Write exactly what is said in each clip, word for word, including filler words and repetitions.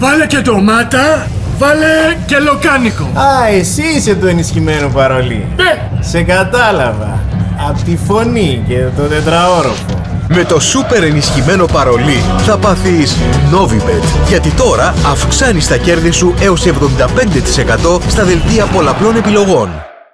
Βάλε και ντομάτα, βάλε και λοκάνικο. Α, εσύ είσαι το ενισχυμένο παρολί. Ναι. Σε κατάλαβα. Απ' τη φωνή και το τετραόροφο. Με το σούπερ ενισχυμένο παρολί θα πάθεις Novibet, γιατί τώρα αυξάνεις τα κέρδη σου έως εβδομήντα πέντε τοις εκατό στα δελτία πολλαπλών επιλογών.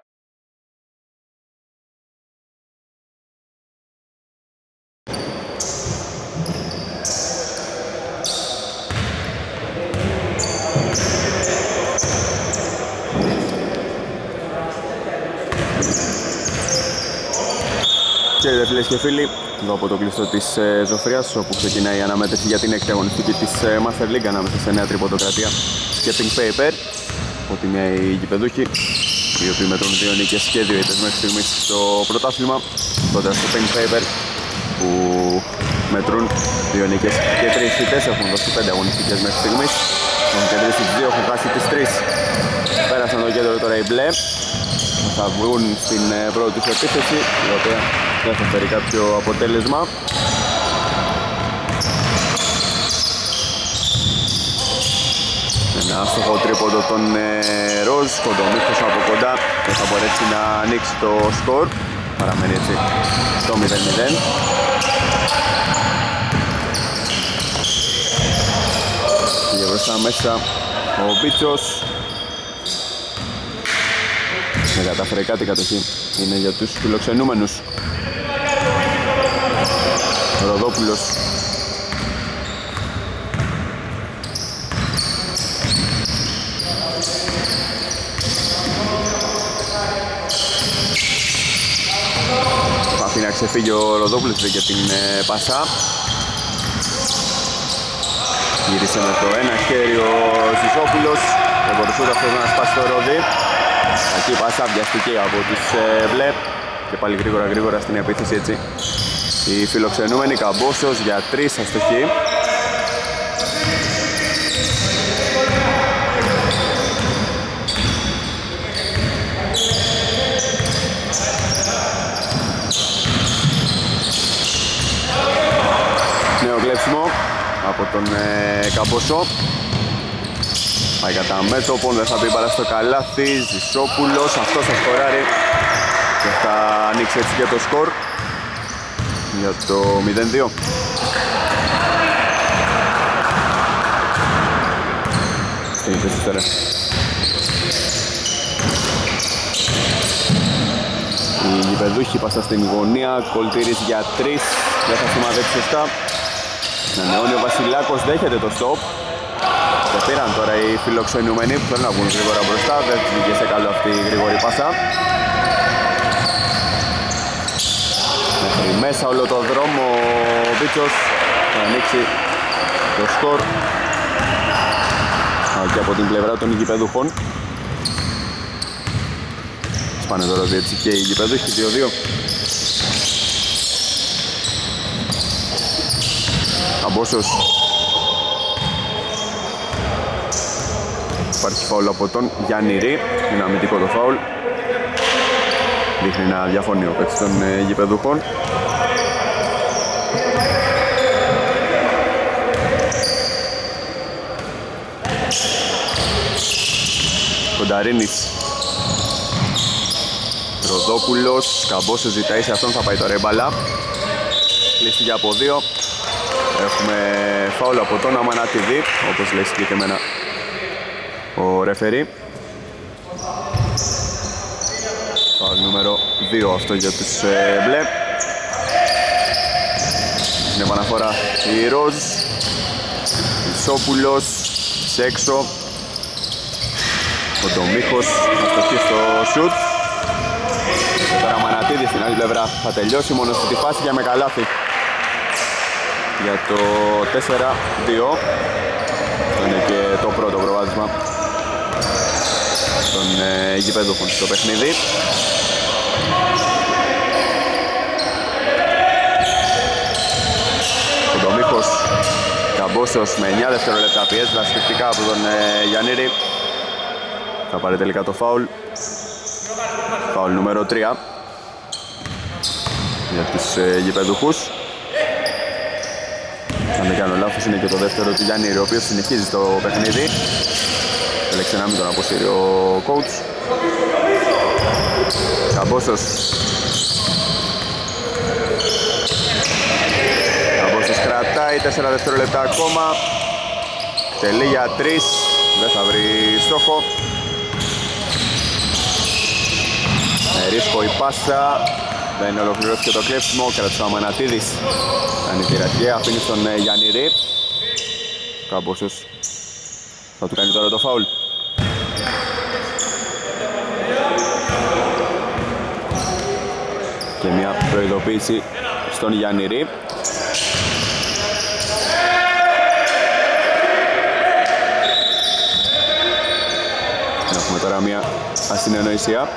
Χαίρετε φίλες και φίλοι, εδώ από το κλειστό της ε, Ζωφρίας, όπου ξεκινάει η αναμέτρηση για την έκτη αγωνιστική της ε, Master League ανάμεσα σε Νέα Τρίποντοκρατία και Pink Paper. Από τη μια οι γηπεδούχοι, οι οποίοι μετρούν δύο νίκες και δύο ήττες μέχρι στιγμής στο πρωτάθλημα. Τότε στο Pink Paper που μετρούν δύο νίκες και τρεις ήττες, έχουν δώσει πέντε αγωνιστικές μέχρι στιγμής. Έχουν κερδίσει τις δύο, έχουν χάσει τις τρεις. Πέρασαν το κέντρο τώρα οι μπλε. Θα βγουν στην πρώτη τους επίθεση, η οποία δεν θα φέρει κάποιο αποτέλεσμα. Ένα άστοχο τρίποντο των Ροζ, Κοντομίχος από κοντά, δεν θα μπορέσει να ανοίξει το σκορ. Παραμένει έτσι το μηδέν μηδέν. Πήγε μπροστά μέσα ο Μπίτσος. Με καταφέρει κάτι κατοχή, είναι για τους φιλοξενούμενους. Ροδόπουλος. Αφήνει να ξεφύγει ο Ροδόπουλος και την ε, Πασά. Γύρισε με το ένα χέρι ο Ζησόπουλος. Δεν μπορούσε ούτε αυτός να σπάσει το ρόδι. Εκεί πάσα βιαστική από τους ε, μπλε και πάλι γρήγορα γρήγορα στην επίθεση έτσι. Οι φιλοξενούμενοι, Καμπόσος για τρεις αστοχή. Νέο κλέψιμο από τον ε, Καμπόσο. Πάει κατά μέτωπον, δεν θα μπει παρά στο καλάθι. Ζησόπουλος, αυτός θα σκοράρει και θα ανοίξει έτσι και το σκορ για το μηδέν δύο. Στην επίθεση τώρα οι γηπεδούχοι πάσα στην γωνία, Κολτήρης για τρεις, δεν θα σημαδέψει σωστά. Ανανεώνει ο Βασιλάκος, δέχεται το stop. Και πήραν τώρα οι φιλοξενούμενοι που θέλουν να βγουν γρήγορα μπροστά, δεν βγήκε σε καλό αυτή η γρήγορη πάσα. Μέχρι μέσα όλο το δρόμο ο Μπίτσος θα ανοίξει το σκορ και από την πλευρά των γηπεδούχων. Σπάνε τώρα έτσι και οι γηπεδούχοι δύο δύο. Καμπόσος. Υπάρχει φάουλ από τον Γιάννη Ρη, είναι αμυντικό το φάουλ. Δείχνει να διαφωνεί ο παίκτης των ε, γηπεδούχων. Κονταρίνης. Ροδόπουλος, Καμπόσος ζητάει σε αυτόν, θα πάει τώρα η μπαλά. Κλείστηκε από δύο. Έχουμε φάουλ από τον Αμανατίδη, όπως λέει συγκεκριμένα ο ρεφερί. Φάουλ νούμερο δύο αυτό για τους ε, μπλε. Στην επαναφορά η Ροζ. Ισόπουλος σε έξω. Ο Ντομίχος αστοχή στο σουτ. Και τώρα Μανατίδη στην άλλη πλευρά θα τελειώσει μόνο στη φάση για με καλάθι για το τέσσερα δύο. Είναι και το πρώτο προβάδισμα των ε, γηπεδούχων στο παιχνίδι. Ο Ντομίχος, Καμπόσος με εννιά δευτερόλεπτα πιέζει δραστηριστικά από τον ε, Γιαννήρη. Θα πάρει τελικά το φάουλ. Φάουλ νούμερο τρία για τους ε, γηπεδούχους. Αν δεν κάνω λάθος είναι και το δεύτερο του Γιάννη, ο οποίος συνεχίζει στο παιχνίδι. Έλεξε να μην τον αποσύρει ο coach. Καμπόσος. Καμπόσος κρατάει, τέσσερα δευτερόλεπτα ακόμα. Τελεί για τρεις, δεν θα βρει στόχο. Με ρίσκο η πάσα. Δεν ολοκληρώθηκε το κλέψιμο, κρατήσει ο Αμανατίδης. Κάνει τη ραχαία, αφήνει στον Γιάννηρη. Καμπόσος θα του κάνει τώρα το φάουλ. Και μια προειδοποίηση στον Γιάννηρη. Έχουμε τώρα μια ασυνεννοησία.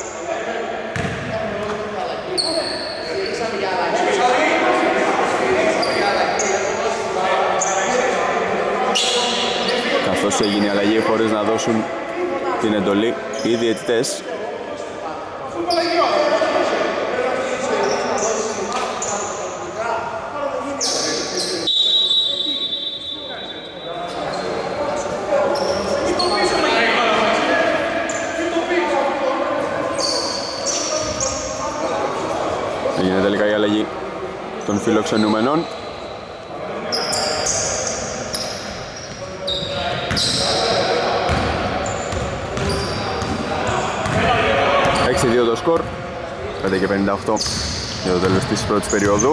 Καθώς έγινε η αλλαγή χωρίς να δώσουν την εντολή οι διαιτητές. Έγινε τελικά η αλλαγή των φιλοξενούμενων. έξι δύο το σκορ, πέντε και πενήντα οκτώ για το τέλος της πρώτης περίοδου.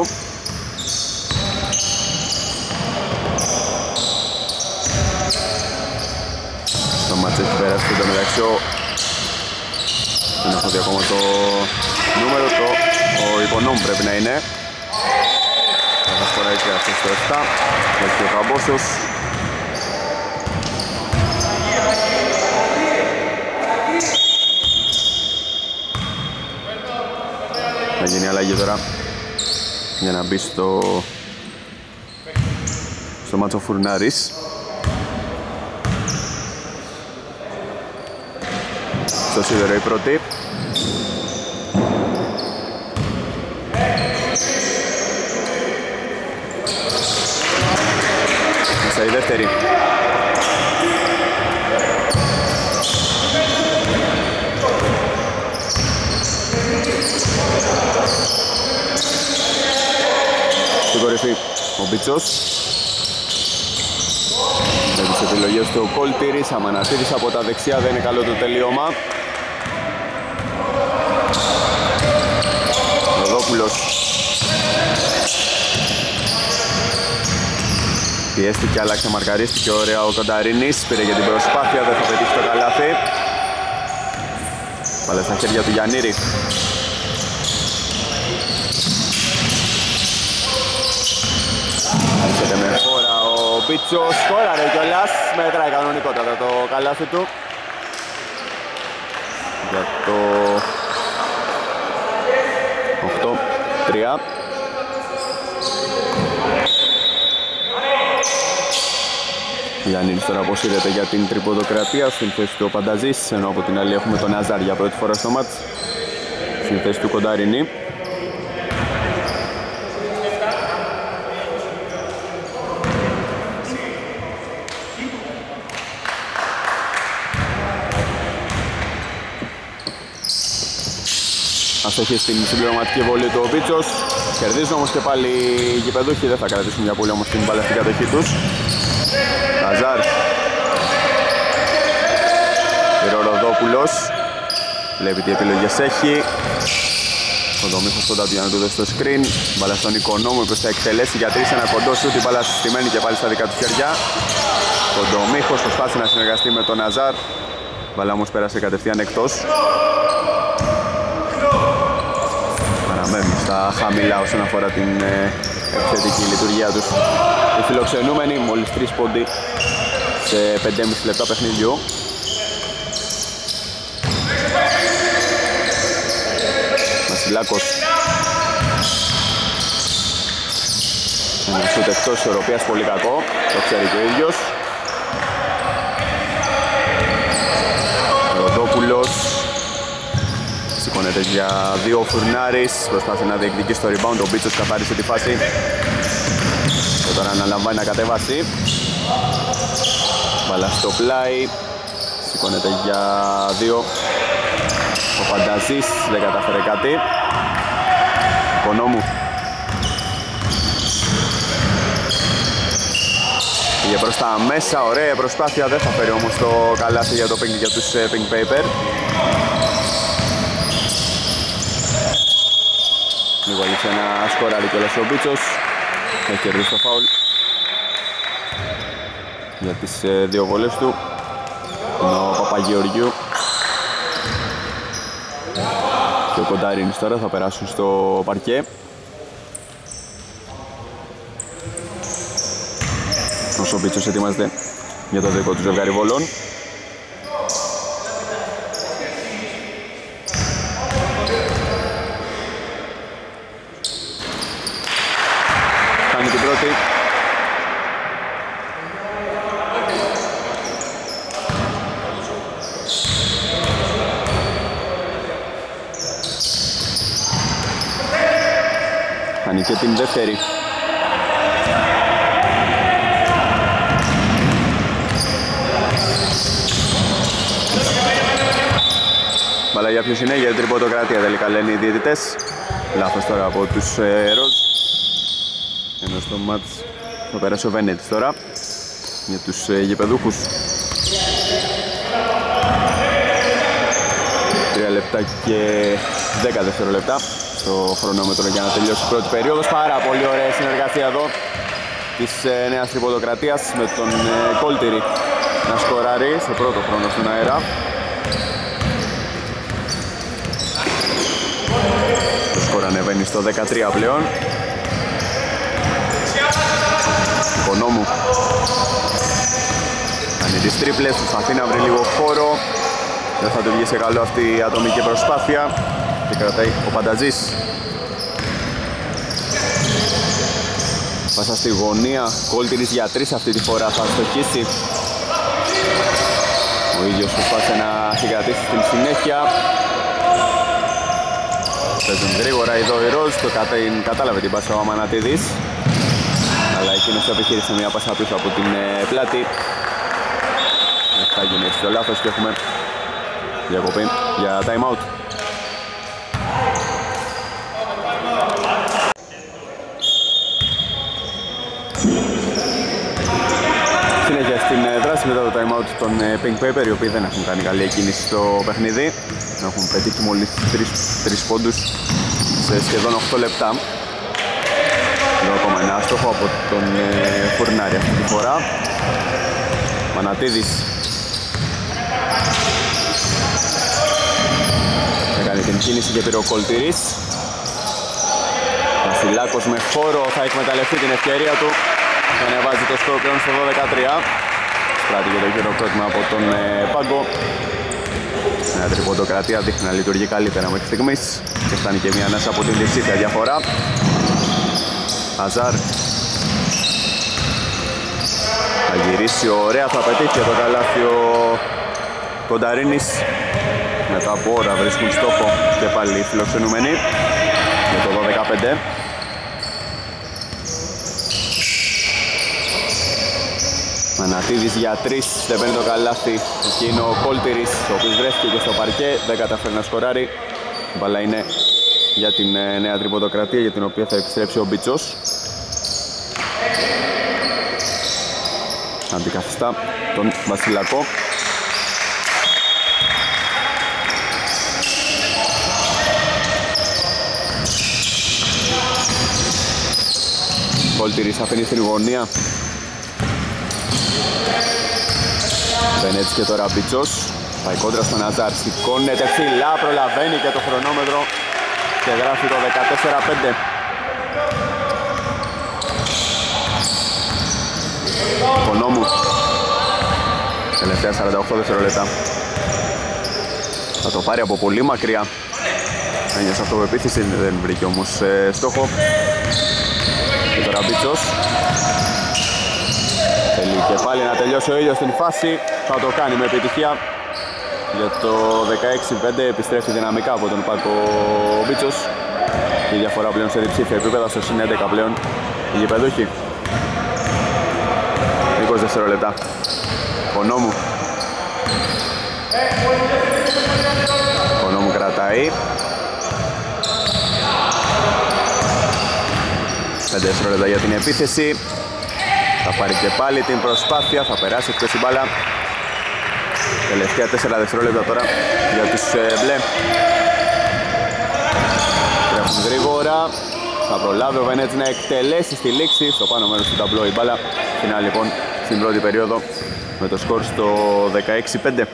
Το μάτς έχει πέρασει και το μεταξύ ο... δεν έχω δει ακόμα το νούμερο, το ο υπονόμου πρέπει να είναι. Θα φοράει και αυτό στο επτά, έχει ο Καμπόσος. Θα γίνει αλλαγή τώρα για να μπει στο, στο μάτσο Φουρνάρης. Στο σίδερο η πρώτη. Μέσα η δεύτερη. Στην κορυφή ο Μπίτσος. Με τις επιλογές του Κολτήρης, Αμανατίδης από τα δεξιά, δεν είναι καλό το τελείωμα. Ροδόπουλος. Πιέστηκε, άλλαξε, μαρκαρίστηκε ωραία ο Κονταρίνης, πήρε για την προσπάθεια, δεν θα πετύχει το καλάθι. Πάλε στα χέρια του Γιαννήρη. Έρχεται με φόρα ο Μπίτσος, σκόραρε κιόλας, μέτράει κανονικότατα το καλάθι του. Για το οκτώ τρία. Γιάννης τώρα αποσύρεται για την τριποδοκρατία στην θέση του ο Πανταζής, ενώ από την άλλη έχουμε τον Αζάρ για πρώτη φορά στο μάτς στην θέση του Κονταρίνη. Αστοχή στην συμπληρωματική βολή του ο Μπίτσος. Κερδίζουν όμως και πάλι οι γηπεδούχοι, δεν θα κρατήσουν για πολύ όμως την μπάλα στην κατοχή τους. Αζάρ. Ροδόπουλος. Βλέπει τι επιλογές έχει. Κοντομίχος κοντά του για να του δώσει το screen. Μπάλα στον Οικονόμου που θα εκτελέσει για τρεις, ένα κοντό σούτ, η μπάλα συστημένη και πάλι στα δικά του χέρια. Κοντομίχος προσπάθησε να συνεργαστεί με τον Αζάρ. Μπάλα όμως πέρασε κατευθείαν εκτός. Παραμένουν στα χαμηλά όσον αφορά την ε, επιθετική λειτουργία τους. Οι φιλοξενούμενοι μόλις τρεις πόντι σε πέντε και μισό λεπτά παιχνιδιού. Βασιλάκος. Ένα σούτ εκτός ισορροπίας, πολύ κακό, το ξέρει και ο ίδιος. Ροδόπουλος. Σηκώνεται για δύο ο Φουρνάρης, προσπάθησε να διεκδικήσει το rebound, ο Μπίτσος καθάρισε τη φάση. τώρα αναλαμβάνει να κατεβάσει. Μπάλα στο πλάι. Σηκώνεται για δύο. Ο Φανταζής δεν κατάφερε κάτι. Οικονόμου. Πήγε προς τα μέσα, ωραία προσπάθεια, δεν θα φέρει όμως το καλάθι για το pink για τους Pink Paper. Λίγο αλήθεια να σκοράρει κιόλας ο Μπίτσος. Έχει κερδίσει το φάουλ για τις δύο βολές του. Είναι ο Παπαγεωργιού και ο Κονταρίνης τώρα θα περάσουν στο παρκέ. Όσο ο Μπίτσος ετοιμάζεται για το δικό του ζευγάρι βολών. Κάνει την πρώτη. Κάνει και την δεύτερη. Μπάλα για ποιος είναι, για την τριποντοκρατία τελικά λένε οι διαιτητές. Λάθος τώρα από τους ε, Ροζ. Ενώ στο μάτς θα περάσει ο Βενέτης τώρα για τους ε, γηπεδούχους. Τρία λεπτά και δέκα δευτερόλεπτα στο χρονόμετρο για να τελειώσει η πρώτη περίοδος. Πάρα πολύ ωραία συνεργασία εδώ της ε, νέας τριποντοκρατίας με τον ε, Κόλτηρη να σκοράρει σε πρώτο χρόνο στον αέρα. Το σκορ ανεβαίνει στο δεκατρία πλέον. Οικονόμου κάνει τις τρίπλες, προσπαθεί να βρει λίγο χώρο. Δεν θα του βγει σε καλό αυτή η ατομική προσπάθεια. Και κρατάει ο Πανταζής. Πάσα στη γωνία, Κόλτηρης για τρεις αυτή τη φορά θα στοχίσει. Ο ίδιος προσπάθησε να συγκρατήσει στην συνέχεια. Παίζουν γρήγορα εδώ οι Ροζ, το κατάλαβε την πάσα ο Αμανατίδης. Αλλά εκείνος επιχείρησε μια πάσα πίσω από την ε, πλάτη. Θα γίνει έτσι το λάθος και έχουμε διακοπή για time out. Συνέχεια στην δράση μετά το time out των Pink Paper, οι οποίοι δεν έχουν κάνει καλή εκκίνηση στο παιχνίδι. Έχουν πετύχει μόλις τρεις πόντους σε σχεδόν οκτώ λεπτά. Εδώ ακόμα ένα άστοχο από τον ε, Φουρνάρη αυτή τη φορά. Μανατίδης έκανε την κίνηση και πήρε ο Κολτήρης. Βασιλάκος με χώρο θα εκμεταλλευτεί την ευκαιρία του και ανεβάζει το σκορ πλέον στο δώδεκα τρία. Σπράττει και το χειροκρότημα από τον ε, Πάγκο. Μια τριποντοκρατία δείχνει να λειτουργεί καλύτερα μέχρι στιγμής και φτάνει και μια ανάσα από την διψήφια διαφορά. Αζάρ θα γυρίσει ωραία, θα πετύχει το καλάθι ο Κονταρίνης. Μετά από ώρα βρίσκουν στόχο και πάλι οι φιλοξενούμενοι για το δώδεκα πέντε. Μανατίδης για τρεις, δεν παίρνει το καλάθι. Εκεί είναι ο Κόλτηρης, ο οποίος βρέθηκε και στο παρκέ, δεν καταφέρει να σκοράρει. Η μπάλα είναι για την νέα τριποντοκρατία, για την οποία θα επιστρέψει ο Μπίτσος. Αντικαθιστά τον Βασιλακό. Κόλτηρης αφήνει στην γωνία. Βενέτης και τώρα Μπίτσος. Πάει κόντρα στον Αζάρ, σηκώνεται ψηλά, προλαβαίνει και το χρονόμετρο και γράφει το δεκατέσσερα πέντε. Οικονόμου. Τελευταία σαράντα οκτώ δευτερόλεπτα. Θα το πάρει από πολύ μακριά. Ένιωσε αυτοπεποίθηση, δεν βρήκε όμως ε, στόχο. Και τώρα Μπίτσος. Θέλει και πάλι να τελειώσει ο ίδιος στην φάση. Θα το κάνει με επιτυχία. Για το δεκαέξι πέντε επιστρέφει δυναμικά από τον Πάκο Μπίτσος. Η διαφορά πλέον σε διψήφια επίπεδα, στο συν έντεκα πλέον οι γηπεδούχοι. είκοσι δευτερόλεπτα. Κονόμου. Κονόμου κρατάει. πέντε δευτερόλεπτα για την επίθεση. Θα πάρει και πάλι την προσπάθεια, θα περάσει εκτός η μπάλα. Τελευταία τέσσερα δευτερόλεπτα τώρα για τους ε, μπλε. Τρέχουν γρήγορα. Θα προλάβει ο Βενέτης να εκτελέσει στη λήξη. Στο πάνω μέρος του ταμπλό η μπάλα. Φινά λοιπόν στην πρώτη περίοδο με το σκορ στο δεκαέξι πέντε.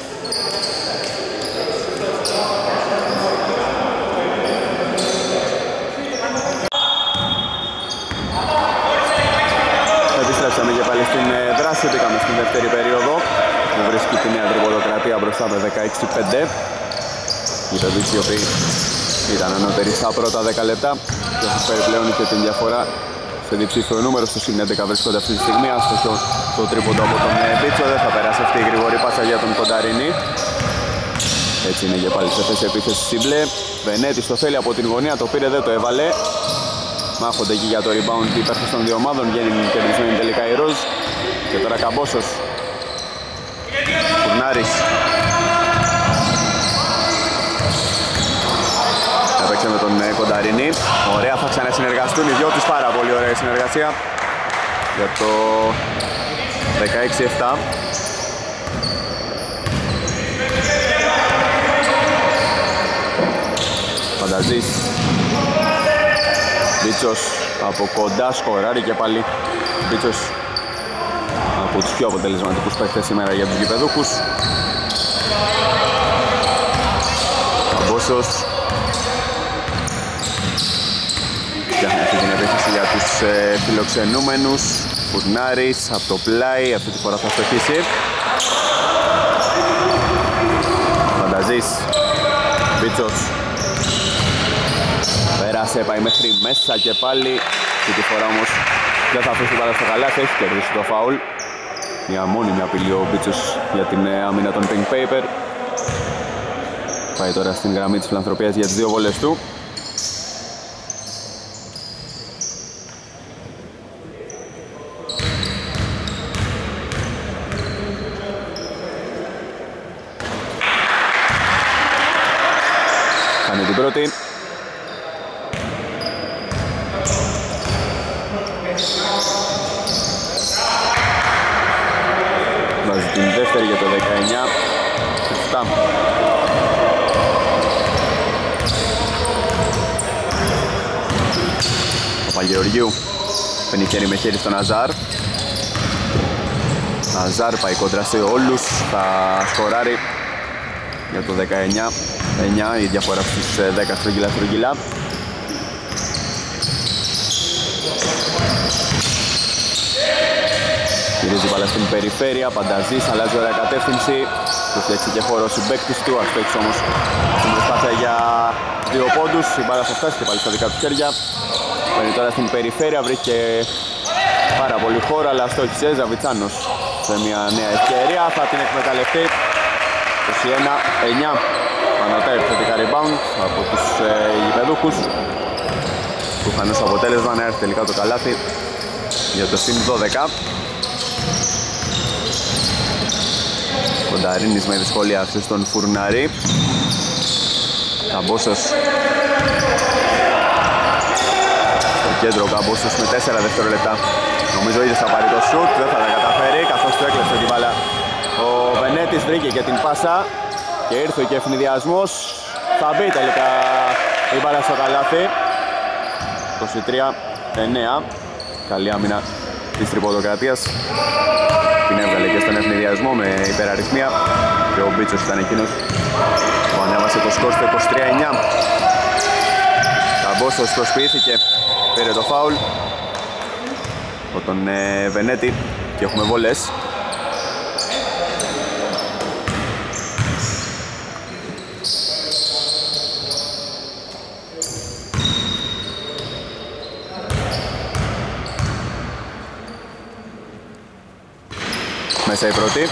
Επιστρέψαμε και πάλι στην δράση. Μπήκαμε στην δεύτερη περίοδο που βρίσκει τη Νέα Τριποδοκρατία μπροστά με δεκαέξι πέντε. Οι παιδείς οι οποίοι ήταν ανώτεροι στα πρώτα δέκα λεπτά και έχουν φέρει πλέον και την διαφορά σε διψήφιο νούμερο. Στο συν έντεκα βρίσκονται αυτή τη στιγμή. Άστοχο το τρίποντο από τον Μπίτσο. Δεν θα περάσει αυτή η γρήγορη πάσα για τον Κονταρίνη. Έτσι είναι και πάλι σε θέση επίθεση η μπλε. Βενέτης το θέλει από την γωνία, το πήρε, δεν το έβαλε. Μάχονται εκεί για το rebound οι παίκτες των δύο ομάδων. Βγαίνει κερδισμένη τελικά η Ροζ. Και τώρα Καμπόσος. Φουρνάρης. Έπαιξε με τον Κονταρίνη. Ωραία, θα ξανασυνεργαστούν οι δυο τους. Πάρα πολύ ωραία συνεργασία για το δεκαέξι επτά. Φανταζής. Μπίτσος από κοντά σκοράρει και πάλι. Μπίτσος από τους πιο αποτελεσματικούς παίκτες σήμερα για τους γηπεδούχους. Καμπόσος φτιάχνει αυτή την επίθεση για τους ε, φιλοξενούμενους. Φουρνάρης από το πλάι, αυτή τη φορά θα στοχίσει. Φανταζής. Μπίτσος. Πέρασε, πάει μέχρι μέσα και πάλι. Αυτή τη φορά όμως δεν θα αφήσει πάρα στο καλάθι, έχει κερδίσει το φάουλ. Μια μόνιμη απειλή ο Μπίτσος για την άμυνα των Pink Paper. Πάει τώρα στην γραμμή της φιλανθρωπίας για τις δύο βόλες του. Κάνει την πρώτη. Βάζει την δεύτερη για το δεκαεννιά επτά. Ο Παγεωργίου παίρνει χέρι με χέρι στον Αζάρ. Αζάρ πάει κόντρα σε όλους, θα σκοράρει για το δεκαεννιά εννιά, η διαφορά στους δέκα στρογγυλά στρογγυλά. Γυρίζει μπάλα στην περιφέρεια, Πανταζής, αλλάζει ωραία κατεύθυνση. Του φτιάξει και χώρο ο συμπαίκτης του, αστόχησε όμως στην προσπάθεια για δύο πόντους. Η μπάλα θα φτάσει και πάλι στα δικά του χέρια. Παίρνει τώρα στην περιφέρεια, βρήκε πάρα πολύ χώρο, αλλά αστόχησε Ζαβιτσάνος σε μια νέα ευκαιρία. Θα την εκμεταλλευτεί. είκοσι ένα εννιά. Ανατάει επιθετικά rebound από τους ε, γηπεδούχους. Που είχαν ως αποτέλεσμα να έρθει τελικά το καλάθι για το συν δώδεκα. Κονταρίνης με δυσκολία στον Φουρναρή. Καμπόσος στο κέντρο, Καμπόσος με τέσσερα δευτερόλεπτα. Νομίζω ήδη θα πάρει το σουτ, δεν θα τα καταφέρει καθώς του έκλεψε την μπάλα. Ο Βενέτης βρήκε και την πάσα και ήρθε και ευνηδιασμός. Θα μπει τελικά η μπάλα στο καλάθι. είκοσι τρία εννέα. Καλή άμυνα της Τριποδοκρατίας. Την έβγαλε και στον ευνηδιασμό με υπεραριθμία και ο Μπίτσος ήταν εκείνος που ανέβασε το σκορ στο είκοσι τρία εννιά. Καμπόσος προσποιήθηκε, πήρε το φάουλ από τον ε, Βενέτη και έχουμε βολές. Μέσα η πρώτη.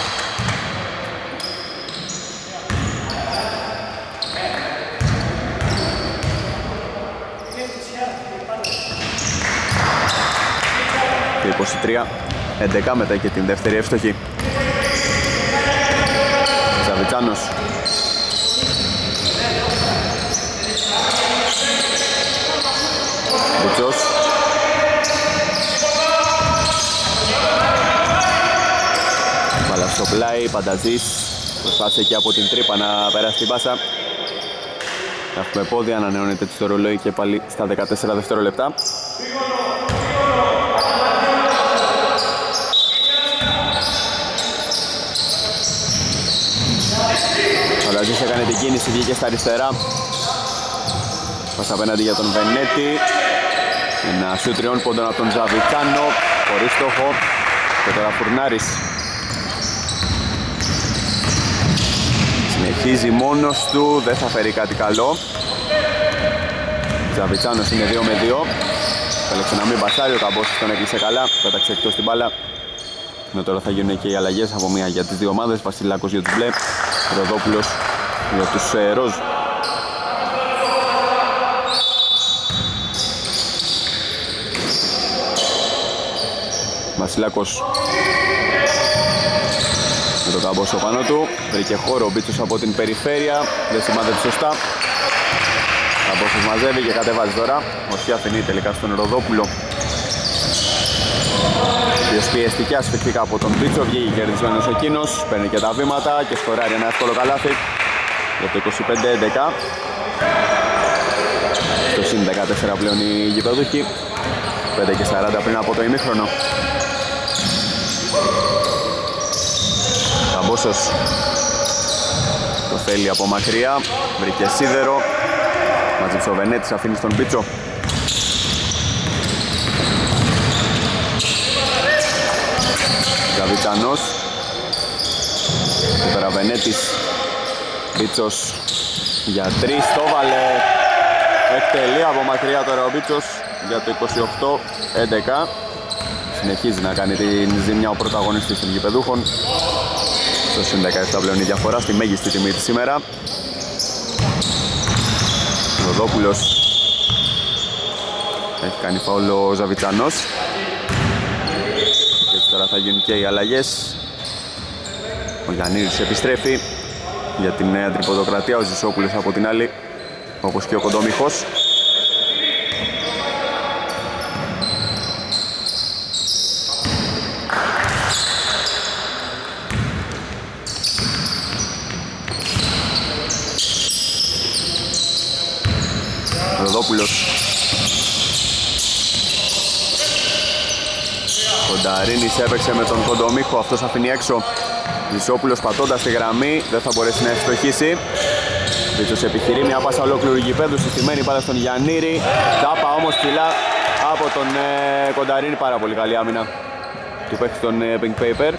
Και είκοσι τρία έντεκα μετά και την δεύτερη εύστοχη. Ζαβιτσάνος. Μπουτσός. Μπάλα στο πλάι, Πανταζής προσπάθησε και από την τρύπα να περάσει την πάσα. Έχουμε πόδια, ανανεώνεται το ρολόι και πάλι στα δεκατέσσερα δευτερόλεπτα. Πανταζής έκανε την κίνηση, βγήκε στα αριστερά. Πάσα απέναντι για τον Βενέτη. Ένα σου τριών πόντων από τον Ζαβιτσάνο, χωρίς στόχο. Και τώρα Φουρνάρης. Συνεχίζει μόνος του, δεν θα φέρει κάτι καλό. Ζαβιτσάνος είναι δύο με δύο. Θέλεξε να μην μπασάρει, ο Καμπόσος τον έκλεισε καλά. Πέταξε εκτός την μπάλα. Ενώ τώρα θα γίνουν και οι αλλαγές από μία για τις δύο ομάδες. Βασιλάκος για τους μπλε, Ροδόπουλος για τους ε, ροζ. Βασιλάκος με τον Καμπόσο πάνω του, βρήκε χώρο ο Μπίτσος από την περιφέρεια, δεν σημάδεψε σωστά. Καμπόσος μαζεύει και κατεβάζει τώρα, όχι αφήνει τελικά στον Ροδόπουλο. Ποιος πιεστική ασφυκτικά από τον Μπίτσο, βγήκε κερδισμένος εκείνος, παίρνει και τα βήματα και σκοράρει ένα εύκολο καλάθι για το είκοσι πέντε έντεκα. Στο συν δεκατέσσερα πλέον οι γηπεδούχοι, πέντε και σαράντα πριν από το ημίχρονο. Καμπόσος το θέλει από μακριά, βρήκε σίδερο, μάζεψε ο Βενέτης, αφήνει στον Μπίτσο. Ζαβιτσάνος, και τώρα Βενέτης, Μπίτσος για τρεις, το βάλε, εκτελεί από μακριά τώρα ο Μπίτσος για το είκοσι οκτώ έντεκα. Συνεχίζει να κάνει την ζημιά ο πρωταγωνιστής των γηπεδούχων. Στο συν δεκαεπτά πλέον η διαφορά, στη μέγιστη τιμή της σήμερα. Ροδόπουλος. Έχει κάνει φάουλ ο Ζαβιτσάνος. Και έτσι τώρα θα γίνουν και οι αλλαγές. Ο Γιαννίδης επιστρέφει για την νέα τριποδοκρατία. Ο Ζησόπουλος από την άλλη, όπως και ο Κοντόμηχος. Ροδόπουλος. Κονταρίνης έπαιξε με τον Κοντομίχο, αυτός αφήνει έξω. Ζησόπουλος πατώντας τη γραμμή, δεν θα μπορέσει να ευστοχίσει. Βίτσος επιχειρεί μια πάσα ολόκληρου γηπέδου, συστημένη πάρα στον Γιαννήρη. Τάπα όμως ψηλά από τον ε, Κονταρίνη, πάρα πολύ καλή άμυνα του παίχτη των ε, Pink Paper.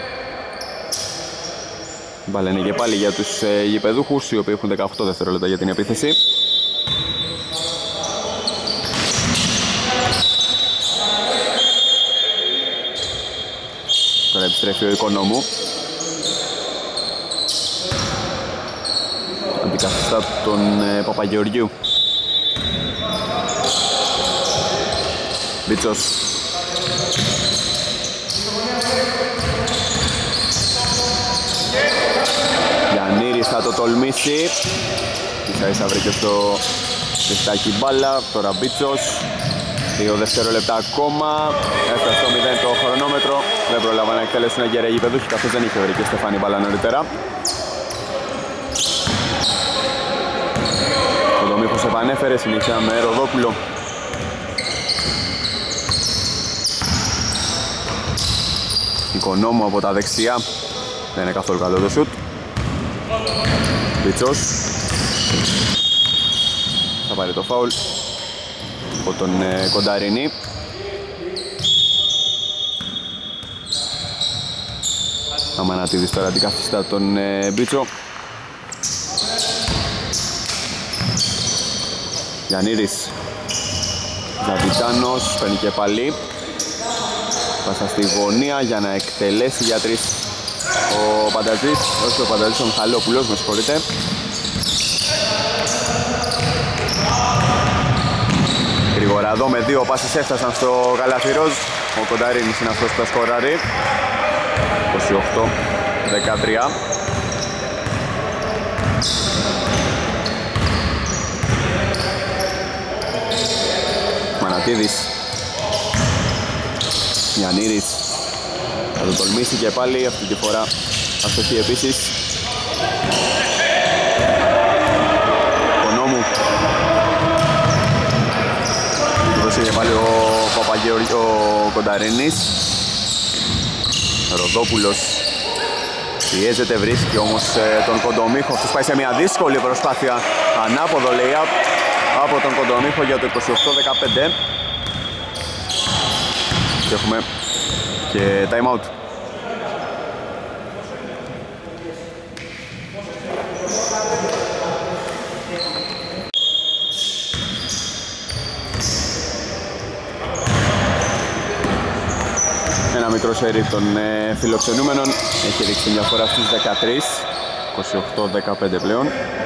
Μπάλα είναι και πάλι για τους ε, γηπεδούχους, οι οποίοι έχουν δεκαοκτώ δευτερόλεπτα για την επίθεση. Τώρα επιστρέφει ο Οικονόμου. Αντικαθιστά τον ε, Παπαγεωργιού. Μπίτσος. Γιαννήρης θα το τολμήσει. Ίσα ίσα βρήκε στο πιστάκι μπάλα. Τώρα Μπίτσος. Δύο δευτερόλεπτα ακόμα. Έφτασε στο μηδέν το χρονόμετρο. Δεν πρόλαβα να εκτελέσουν αγκαίρα οι γηπεδούχοι, καθώς δεν είχε βρει και Στεφάνη μπάλα νωρίτερα. Ο Δομήχος επανέφερε, συνέχεια με Ροδόπουλο. Οικονόμου από τα δεξιά. Δεν είναι καθόλου καλό το σουτ. Μπίτσος. Θα πάρει το φάουλ από τον ε, Κονταρίνη. Αμανατίδης τώρα αντικαθιστά τον ε, Μπίτσο. Γιαννήρης. Ζαβιτσάνος, παίρνει και πάλι. Πάσα στη γωνία για να εκτελέσει για τρεις ο Πανταζής. Όχι ο Πανταζής, ο Μιχαλόπουλος, με συγχωρείτε. Γρηγορά εδώ με δύο πάσες έφτασαν στο καλάθι ροζ. Ο Κονταρίνης είναι αυτός που θα σκοράρει. είκοσι οκτώ δεκατρία. Μανατίδης. Γιαννήρης. Θα το τολμήσει και πάλι, αυτή τη φορά αστοχή επίσης. Κονόμου. Δώσε και πάλι ο Παπαγεωργίου, ο Κονταρίνης. Ροδόπουλος. Πιέζεται, βρίσκει όμως τον Κοντομίχο. Αυτός πάει σε μια δύσκολη προσπάθεια. Ανάποδο lay-up από τον Κοντομίχο για το είκοσι οκτώ δεκαπέντε. Και έχουμε και time out. Ένα μικρό σερί των ε, φιλοξενούμενων έχει ρίξει μια φορά στους δεκατρείς. είκοσι οκτώ δεκαπέντε πλέον.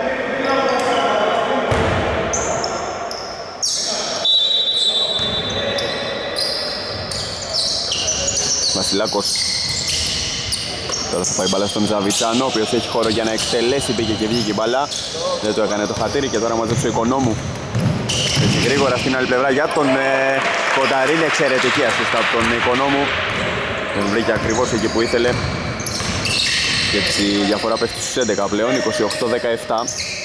Βασιλάκος. Τώρα θα πάει μπάλα στον Ζαβιτσάνο, ο οποίος έχει χώρο για να εκτελέσει, πήγε και βγήκε η μπάλα. Δεν το έκανε το χατήρι και τώρα μαζέψει ο Οικονόμου. Έτσι γρήγορα στην άλλη πλευρά για τον ε, Κονταρίνη, εξαιρετική ασίστα από τον Οικονόμου. Τον βρήκε ακριβώς εκεί που ήθελε. Και έτσι η διαφορά πέφτει στους έντεκα πλέον, είκοσι οκτώ δεκαεπτά.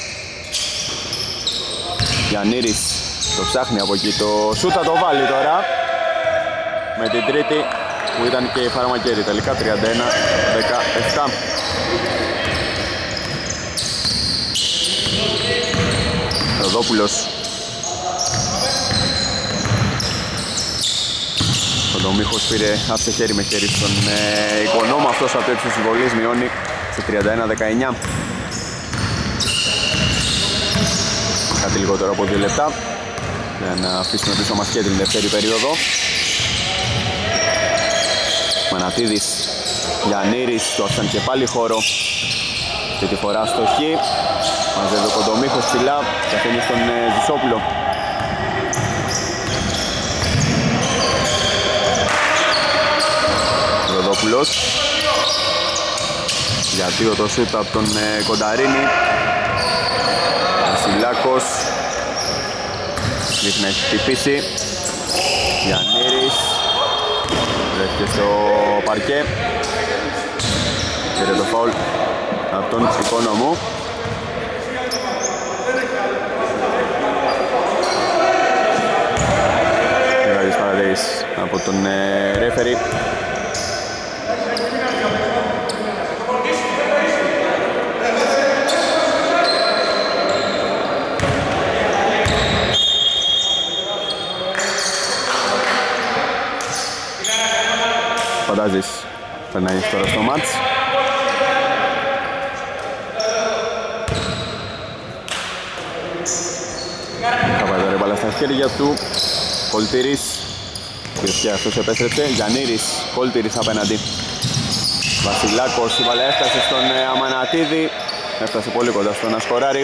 Γιαννήρης το ψάχνει από εκεί, το σούτ θα το βάλει τώρα. Με την τρίτη που ήταν και η Φαραμακέρη, τελικά τριάντα ένα δεκαεπτά. Ροδόπουλος. Ο Ντομίχος πήρε άφησε χέρι με χέρι στον ε, Οικονόμο, αυτός από έξω της βολής μειώνει σε τριάντα ένα δεκαεννιά. Κάτι λιγότερο από δύο λεπτά για να αφήσουμε πίσω μας και την δεύτερη περίοδο. Μανατίδης, Γιαννήρης, του άφησαν και πάλι χώρο. Και τη φορά στοχή. Μαζεύει ο Κοντομίχος ψηλά και αφήνει στον ε, Ζησόπουλο. Ροδόπουλος. Για δύο το σούτ από τον ε, Κονταρίνη. Βασιλάκος. Δείχνει να έχει χτυπήσει. Γιαννήρης. Βρέθηκε στο παρκέ. Πήρε το φαουλ από τον Οικονόμου. Μεγάλης παρατήρησης από τον ε, ρέφερι. Φαντάζεις, περνάει τώρα στο μάτς. Θα πάει τώρα η μπάλα στα χέρια του. Κολτήρης, ο οποίος και αυτός επέστρεψε. Γιαννήρης, Κολτήρης απέναντι. Βασιλάκος, η μπάλα έφτασε στον Αμανατίδη. Έφτασε πολύ κοντά στο να σκοράρει.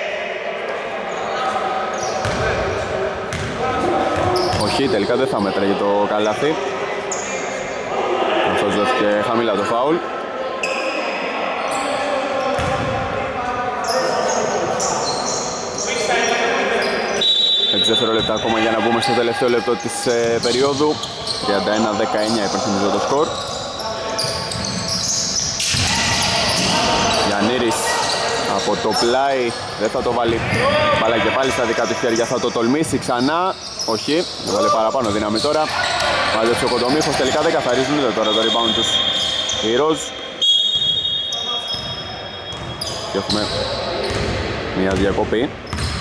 Όχι, τελικά δεν θα μέτραγε το καλάθι. Αυτός δόθηκε χαμηλά το φάουλ. έξι δευτερόλεπτα ακόμα για να μπούμε στο τελευταίο λεπτό της ε, περίοδου. τριάντα ένα δεκαεννιά υπενθυμίζω το σκορ. Γιαννήρης από το πλάι, δεν θα το βάλει. Μπάλα και πάλι στα δικά του χέρια, θα το τολμήσει ξανά. Όχι, βάλε παραπάνω δύναμη τώρα. Μάζεψε ο Κοντομίχος, τελικά δεν καθαρίζουν ούτε τώρα το rebound τους οι Ροζ. Και έχουμε μια διακοπή.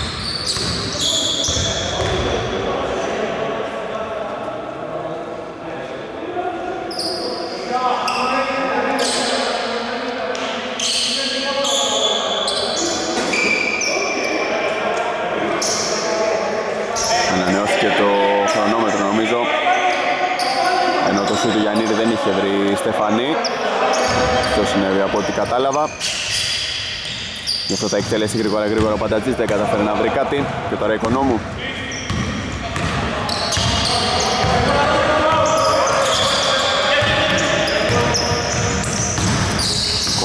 Ανανεώθηκε το χρονόμετρο νομίζω. Ενώ το σου του Γιαννήρη δεν είχε βρει Στεφανή. Αυτό συνέβη από ό,τι κατάλαβα. Γι' αυτό τα εκτέλεσε γρήγορα γρήγορα ο Παντατζής, δεν καταφέρει να βρει κάτι. Και τώρα Οικονόμου.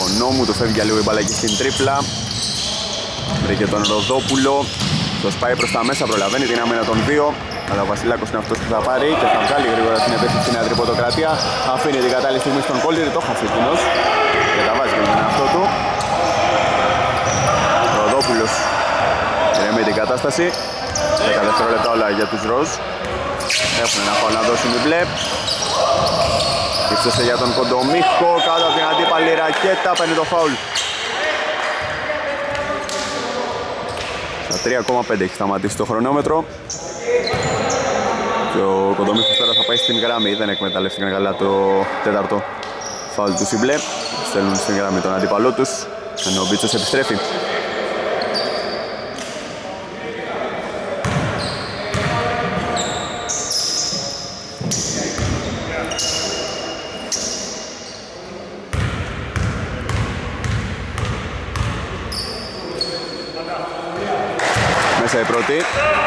Οικονόμου, του φεύγει για λίγο η μπάλα εκεί στην τρίπλα. Βρήκε τον Ροδόπουλο, το σπάει προς τα μέσα, προλαβαίνει την άμυνα των δύο. Αλλά ο Βασιλάκος είναι αυτός που θα πάρει και θα βγάλει γρήγορα την επίθεση στην Νέα Τρυποτοκρατία. Αφήνει την κατάλληλη στιγμή στον Κόλληρη, το χάσει εκείνος και τα βάζει και με τον εαυτό του. Ροδόπουλος ηρεμεί την κατάσταση. δέκα δευτερόλεπτα όλα για τους Ροζ. Έχουν ένα φάουλ να δώσουν οι μπλε. Ήψωσε για τον Κοντομίχο, κάτω από την αντίπαλη ρακέτα, παίρνει το φάουλ. Στα τρία κόμμα πέντε έχει σταματήσει το χρονόμετρο. Και ο Κοντομίχος τώρα θα πάει στην γραμμή, δεν εκμεταλλεύτηκαν καλά το τέταρτο φάουλ του οι μπλε. Στέλνουν στην γραμμή τον αντίπαλό τους, ενώ ο Μπίτσος επιστρέφει. Μέσα η πρώτη.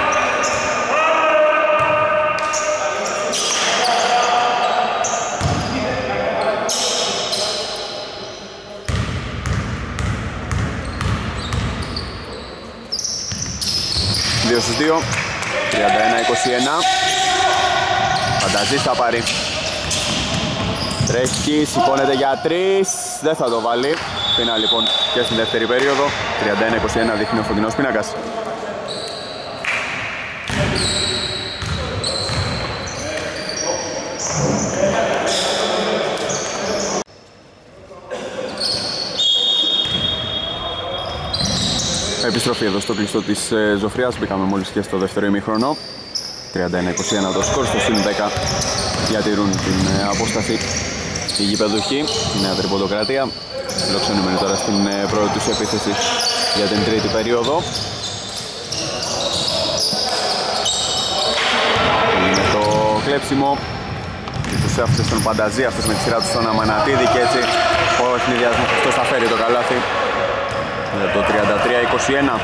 δύο στους δύο, τριάντα ένα είκοσι ένα. Φανταζής θα πάρει. Τρέχει, σηκώνεται για τρεις, δεν θα το βάλει. Πίνα λοιπόν και στην δεύτερη περίοδο. τριάντα ένα είκοσι ένα δείχνει ο φωτεινός πίνακας. Επιστροφή εδώ στο κλειστό της ε, Ζωφρίας. Μπήκαμε μόλις και στο δεύτερο ημίχρονο. τριάντα ένα είκοσι ένα το σκορ, στο συν δέκα διατηρούν την ε, απόσταση οι γηπεδούχοι, η Νέα Τρυποτοκρατία. Φιλοξενούμενοι τώρα στην ε, πρώτη τους επίθεση για την τρίτη περίοδο. Είναι το κλέψιμο. Τους έφτασε στον Πανταζή, αυτός με τη σειρά του στον Αμανατίδη και έτσι ο εχνιδιασμός αυτός θα φέρει το καλάθι. Για το τριάντα τρία είκοσι ένα.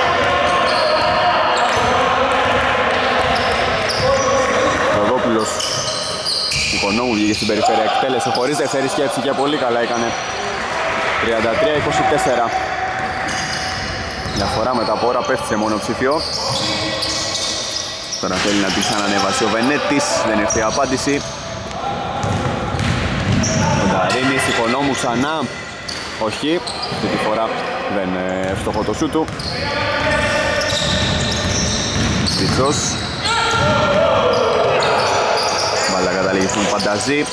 Ροδόπουλος Οικονόμου βγήκε στην περιφέρεια, εκτέλεσε χωρίς δεύτερη σκέψη και πολύ καλά έκανε. τριάντα τρία είκοσι τέσσερα. Διαφορά μετά από ώρα πέφτει σε μονοψήφιο. Τώρα θέλει να την ξανανεβάσει ο Βενέτης, δεν ήρθε η απάντηση. Ο Νταρίνης, Οικονόμου ξανά. Όχι, αυτή τη φορά δεν είναι εύστοχο το σου του. Πίτσος. Μπάλα καταλήγει στον Φανταζή.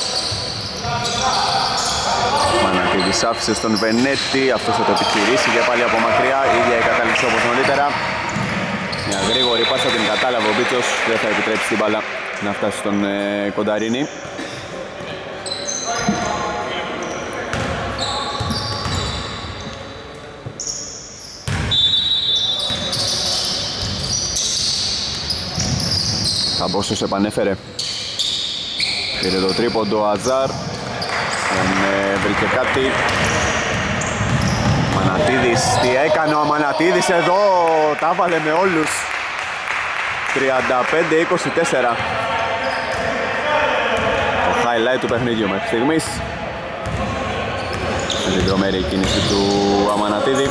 Μανακίδης άφησε στον Βενέτη, αυτός θα το επιχειρήσει και πάλι από μακριά, η ίδια η κατάληξη όπως νωρίτερα. Μια γρήγορη πάσα την κατάλαβε ο Πίτσος, δεν θα επιτρέψει την μπάλα να φτάσει στον ε, Κονταρίνη. Καμπόσος επανέφερε. Πήρε το τρίποντο ο Αζάρ. Δεν ε, βρήκε κάτι. Μανατίδης, τι έκανε ο Αμανατίδης εδώ. Τα βάλε με όλους. τριάντα πέντε είκοσι τέσσερα. Το highlight του παιχνίδιου μέχρι στιγμής. Με την τρομερή κίνηση του Αμανατίδη.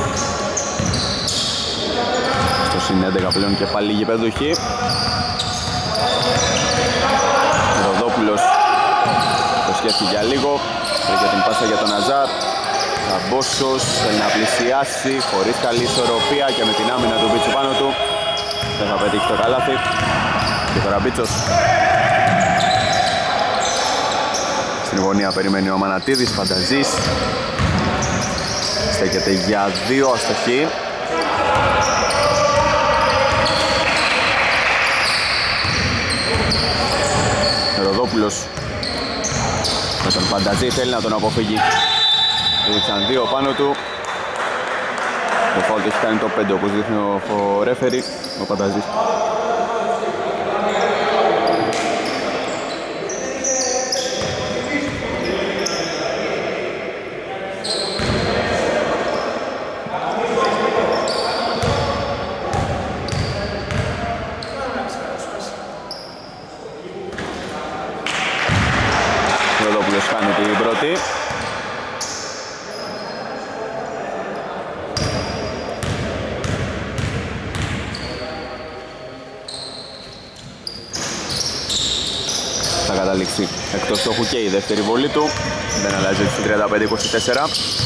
Στο συν έντεκα πλέον και πάλι γηπεδούχοι. Ροδόπουλος το σκέφτηκε για λίγο, βρήκε την πάσα για τον Αζάρ. Καμπόσος θέλει να πλησιάσει χωρίς καλή ισορροπία και με την άμυνα του Μπίτσου πάνω του δεν θα πετύχει το καλάθι. Και τώρα Μπίτσος στην γωνία περιμένει ο Αμανατίδης. Φανταζής στέκεται για δύο, αστοχή. Ροδόπουλος με τον Φανταζή θέλει να τον αποφύγει. Ρίξαν δύο πάνω του. Το φάουλ έχει κάνει το πέντε όπως δείχνει ο ρέφερι, ο Φανταζής. Ροδόπουλος κάνει την πρώτη. έξι εκτός στόχου και η δεύτερη βολή του. Δεν αλλάζει στο τριάντα πέντε είκοσι τέσσερα.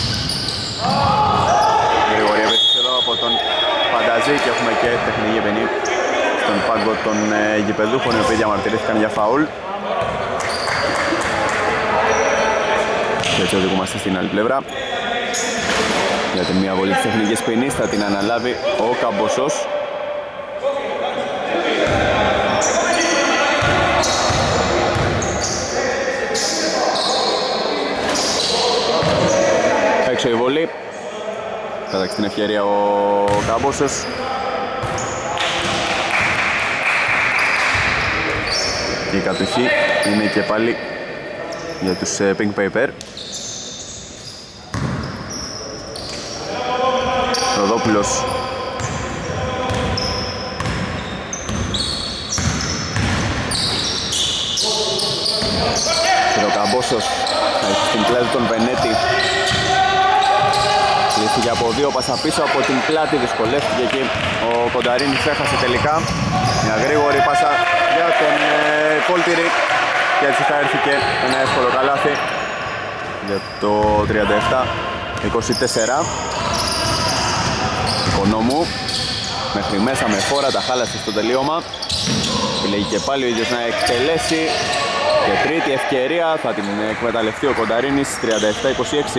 Γρήγορη επίθεση εδώ από τον Πανταζή και έχουμε και τεχνική ποινή στον πάγκο των ε, γηπεδούχων, οι οποίοι διαμαρτυρήθηκαν για φαούλ. Και έτσι οδηγούμαστε στην άλλη πλευρά. Για την μία βολή της τεχνικής ποινής θα την αναλάβει ο Καμποσός. Έξω η βολή. Κατάξει την ευκαιρία ο Καμπόσος. Και η κατοχή είναι και πάλι για τους Pink Paper. Ροδόπουλος. Και ο Καμπόσος θα έχει στην πλάτη τον Βενέτη. Λύθηκε από δύο πάσα πίσω από την πλάτη, δυσκολεύτηκε εκεί. Ο Κονταρίνης έχασε τελικά. Μια γρήγορη πάσα για τον ε, Κόλτηρη. Και έτσι θα έρθει και ένα εύκολο καλάθι για το τριάντα επτά είκοσι τέσσερα. Οικονόμου μέχρι μέσα με φόρα, τα χάλασε στο τελείωμα. Επιλέγει και πάλι ο ίδιος να εκτελέσει. Και τρίτη ευκαιρία θα την εκμεταλλευτεί ο Κονταρίνης. Τριάντα επτά είκοσι έξι.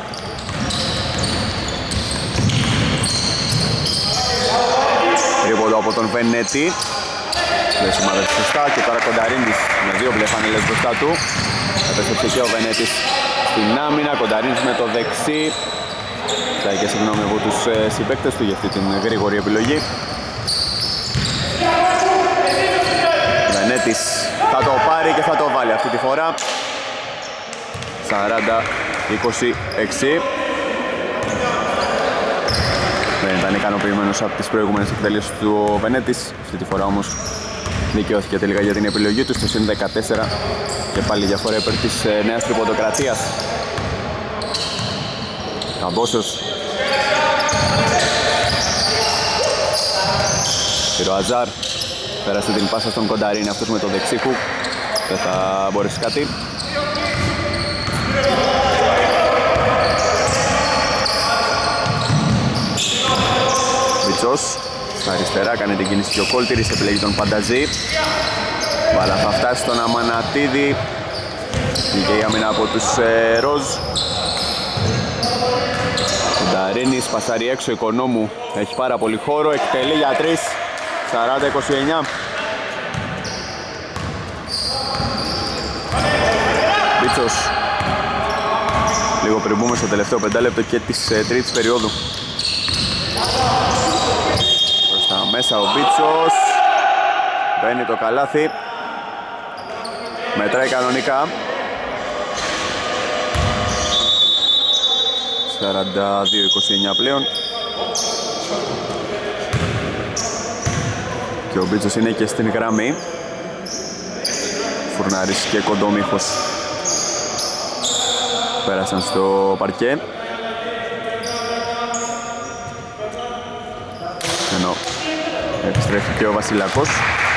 Τρίποντο από τον Βενέτη. Δεν σημαδεύει σωστά και τώρα Κονταρίνης με δύο μπλε φανέλες μπροστά του. Επέστρεψε και ο Βενέτης στην άμυνα. Κονταρίνης με το δεξί. Ζητάει και συγγνώμη από τους ε, συμπαίκτες του για αυτή την γρήγορη επιλογή. Βενέτης θα το πάρει και θα το βάλει αυτή τη φορά. σαράντα είκοσι έξι. Δεν ήταν ικανοποιημένος από τις προηγούμενες εκτελέσεις του ο Βενέτης. Αυτή τη φορά όμως δικαιώθηκε τελικά για την επιλογή του στο συν δεκατέσσερα. Και πάλι διαφορά υπέρ της ε, νέας τριποντοκρατίας. Καμπόσος. Πυροαζάρ. Πέρασε την πάσα στον Κονταρίνη, αυτός με το δεξί χουκ. Δεν θα μπορέσει κάτι. Βιτσός. Στα αριστερά κάνει την κίνηση και ο Κόλτηρης, επιλέγει τον Πανταζή. Μπάλα θα φτάσει στον Αμανατίδη. Βγήκε η άμυνα από τους ε, Ροζ. Κονταρίνης πασάρει έξω, Οικονόμου έχει πάρα πολύ χώρο, εκτελεί για τρεις. Σαράντα είκοσι εννιά. Μπίτσος. Λίγο πριν μπούμε στο τελευταίο πεντάλεπτο και της ε, τρίτης περίοδου. Προς τα μέσα ο Μπίτσος. Μπαίνει το καλάθι. Μετράει κανονικά. σαράντα δύο είκοσι εννιά πλέον. Και ο Μπίτσος είναι και στην γραμμή. Φουρνάρης και Κοντομίχος πέρασαν στο παρκέ. Ενώ επιστρέφει και ο Βασιλακός.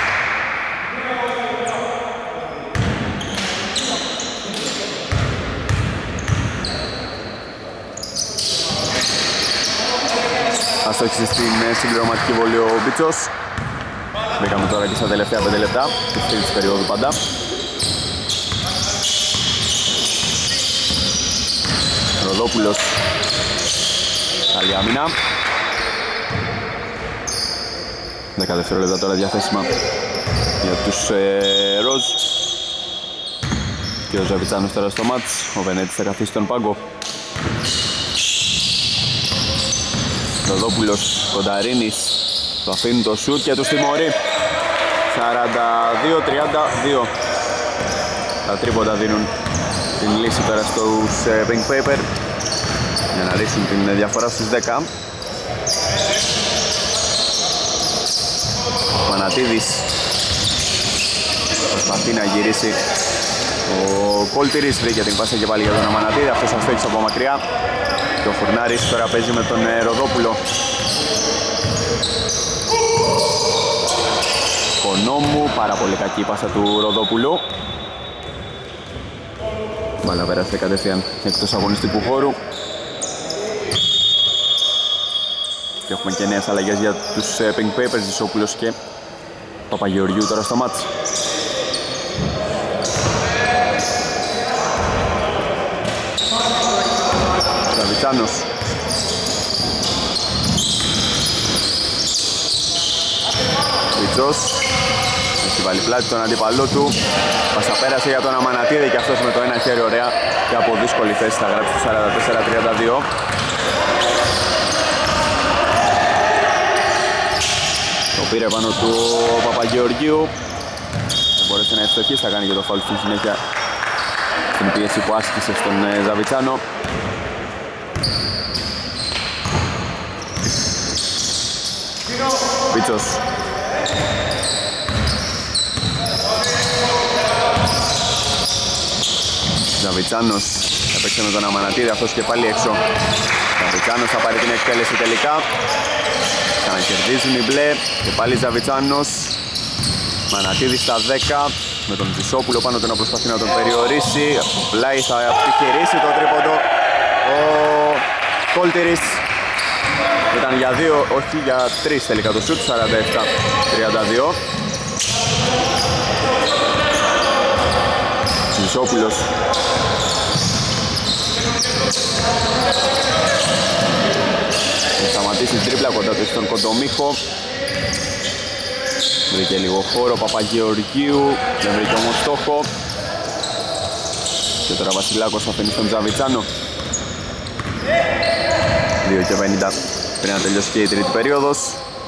Αστόχησε στην συμπληρωματική βολή ο Μπίτσος. Μπήκαμε τώρα και στα τελευταία πέντε λεπτά της τρίτης περίοδου πάντα. Ροδόπουλος. Καλή άμυνα. δέκα δευτερόλεπτα τώρα διαθέσιμα για τους ε, Ροζ. Και ο Ζαβιτσάνος τώρα στο μάτς. Ο Βενέτης θα καθίσει τον πάγκο. Ροδόπουλος, Κονταρίνης. Το αφήνει το σουτ και τους τιμωρεί. σαράντα δύο τριάντα δύο. Τα τρίποντα δίνουν την λύση τώρα στους ε, Pink Paper για να ρίξουν την διαφορά στους δέκα. Ο Πανατίδης προσπαθεί να γυρίσει. Ο Κόλτηρης βρήκε την πάσα και πάλι για τον Αμανατίδη. Αυτός αστόχησε από μακριά. Και ο Φουρνάρης τώρα παίζει με τον ε, Ροδόπουλο. Κονόμου, πάρα πολύ κακή πάσα του Ροδόπουλου. Μπάλα πέρασε κατευθείαν εκτός αγωνιστικού χώρου. Και έχουμε και νέες αλλαγές για τους Pink Papers, Ζησόπουλος και Παπαγεωργίου τώρα στο μάτς. Ζαβιτσάνος. Βίτσος. Έχει βάλει πλάτη τον αντίπαλό του. Πασαπέρασε για τον Αμανατίδη και αυτός με το ένα χέρι ωραία και από δύσκολη θέση θα γράψει το σαράντα τέσσερα τριάντα δύο. Το πήρε πάνω του Παπαγεωργίου. Δεν μπορέσει να ευστοχίσει, θα κάνει και το φάουλ στη συνέχεια στην πίεση που άσκησε στον Ζαβιτσάνο. Βίτσος. Ζαβιτσάνος έπαιξε με τον Αμανατίδη, αυτός και πάλι έξω. Ζαβιτσάνος θα πάρει την εκτέλεση τελικά. Ξανακερδίζουν οι μπλε και πάλι Ζαβιτσάνος. Μανατίδη στα δέκα με τον Ζησόπουλο πάνω του να προσπαθεί να τον περιορίσει. Πλάι θα επιχειρήσει το τρίποντο ο Κόλτηρης. Ήταν για δύο, όχι για τρεις τελικά το σουτ, σαράντα επτά τριάντα δύο. Ζησόπουλος. Θα σταματήσει τρίπλα κοντά του στον Κοντομίχο. Βρήκε λίγο χώρο, Παπαγεωργίου, δεν βρήκε όμως στόχο. Και τώρα Βασιλάκος θα αφήνει στον Ζαβιτσάνο. δύο και πενήντα πριν να τελειώσει και η τρίτη περίοδος.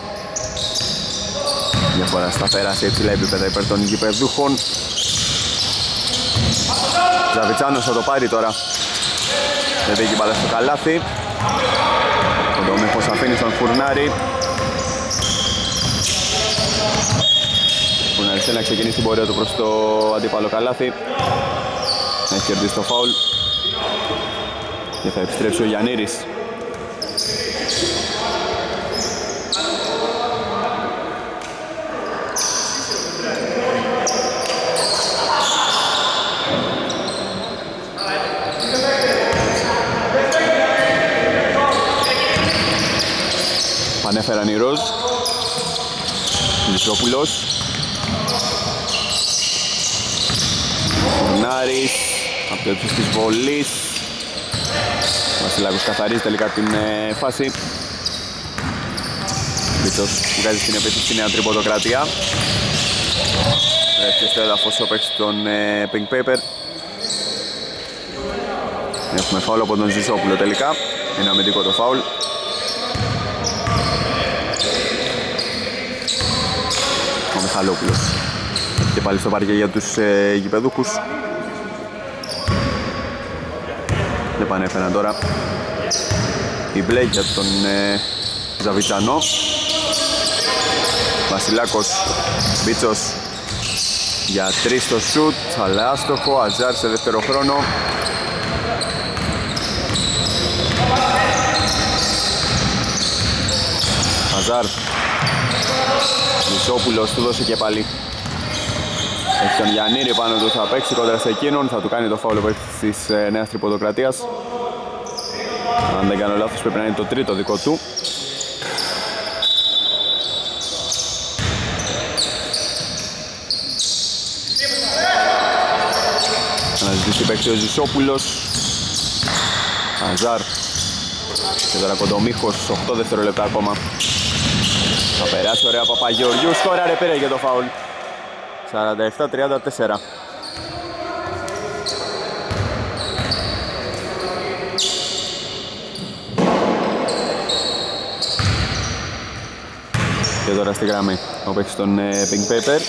Διαφορά σταθερά σε υψηλά επίπεδα υπέρ των γηπεδούχων. Ζαβιτσάνος θα το πάρει τώρα. Δεν δίκει μπάλα στο καλάθι. Ο Ντομίχος αφήνει στον Φουρνάρη. Φουρνάρης θέλει να ξεκινήσει την πορεία του προς το αντίπαλο καλάθι. Έχει κερδίσει το φάουλ. Και θα επιστρέψει ο Γιαννήρης. Πανέφεραν οι Ροζ. Λυσόπουλος. Φουρνάρης από το ύψος της βολής. Βασιλάκος καθαρίζει τελικά την ε, φάση. Βίτσος βγάζει στην επίθεση νέα τριποντοκρατία. Βρέθηκε στο έδαφος ο παίκτης των ε, Pink Paper. Έχουμε φάουλ από τον Ζησόπουλο τελικά. Είναι αμυντικό το φάουλ. Ο Μιχαλόπουλος και πάλι στο παρκέ για τους ε, γηπεδούχους. Δεν πανέφεραν τώρα η μπλε για τον ε, Ζαβιτσανό. Βασιλάκος, Βίτσος για τρεις στο σουτ, αλλά άστοχο. Αζάρ σε δεύτερο χρόνο. Αζάρ. Λυσόπουλος του δώσει και πάλι. Έχει τον Γιαννήρη πάνω του, θα παίξει κόντρα σε εκείνον, θα του κάνει το φάουλ της ε, νέας τριποντοκρατίας. Αν δεν κάνω λάθος πρέπει να είναι το τρίτο δικό του. Αναζητήσει παίξει ο Ζησόπουλος. Αζάρ. Και τώρα Κοντομίχος, οκτώ δευτερόλεπτα ακόμα. Θα περάσει ωραία Παπαγεωργίου, σκόραρε, πήρε για το φάουλ. σαράντα επτά τριάντα τέσσερα. Και τώρα στη γραμμή ο παίκτης των ε, Pink Paper.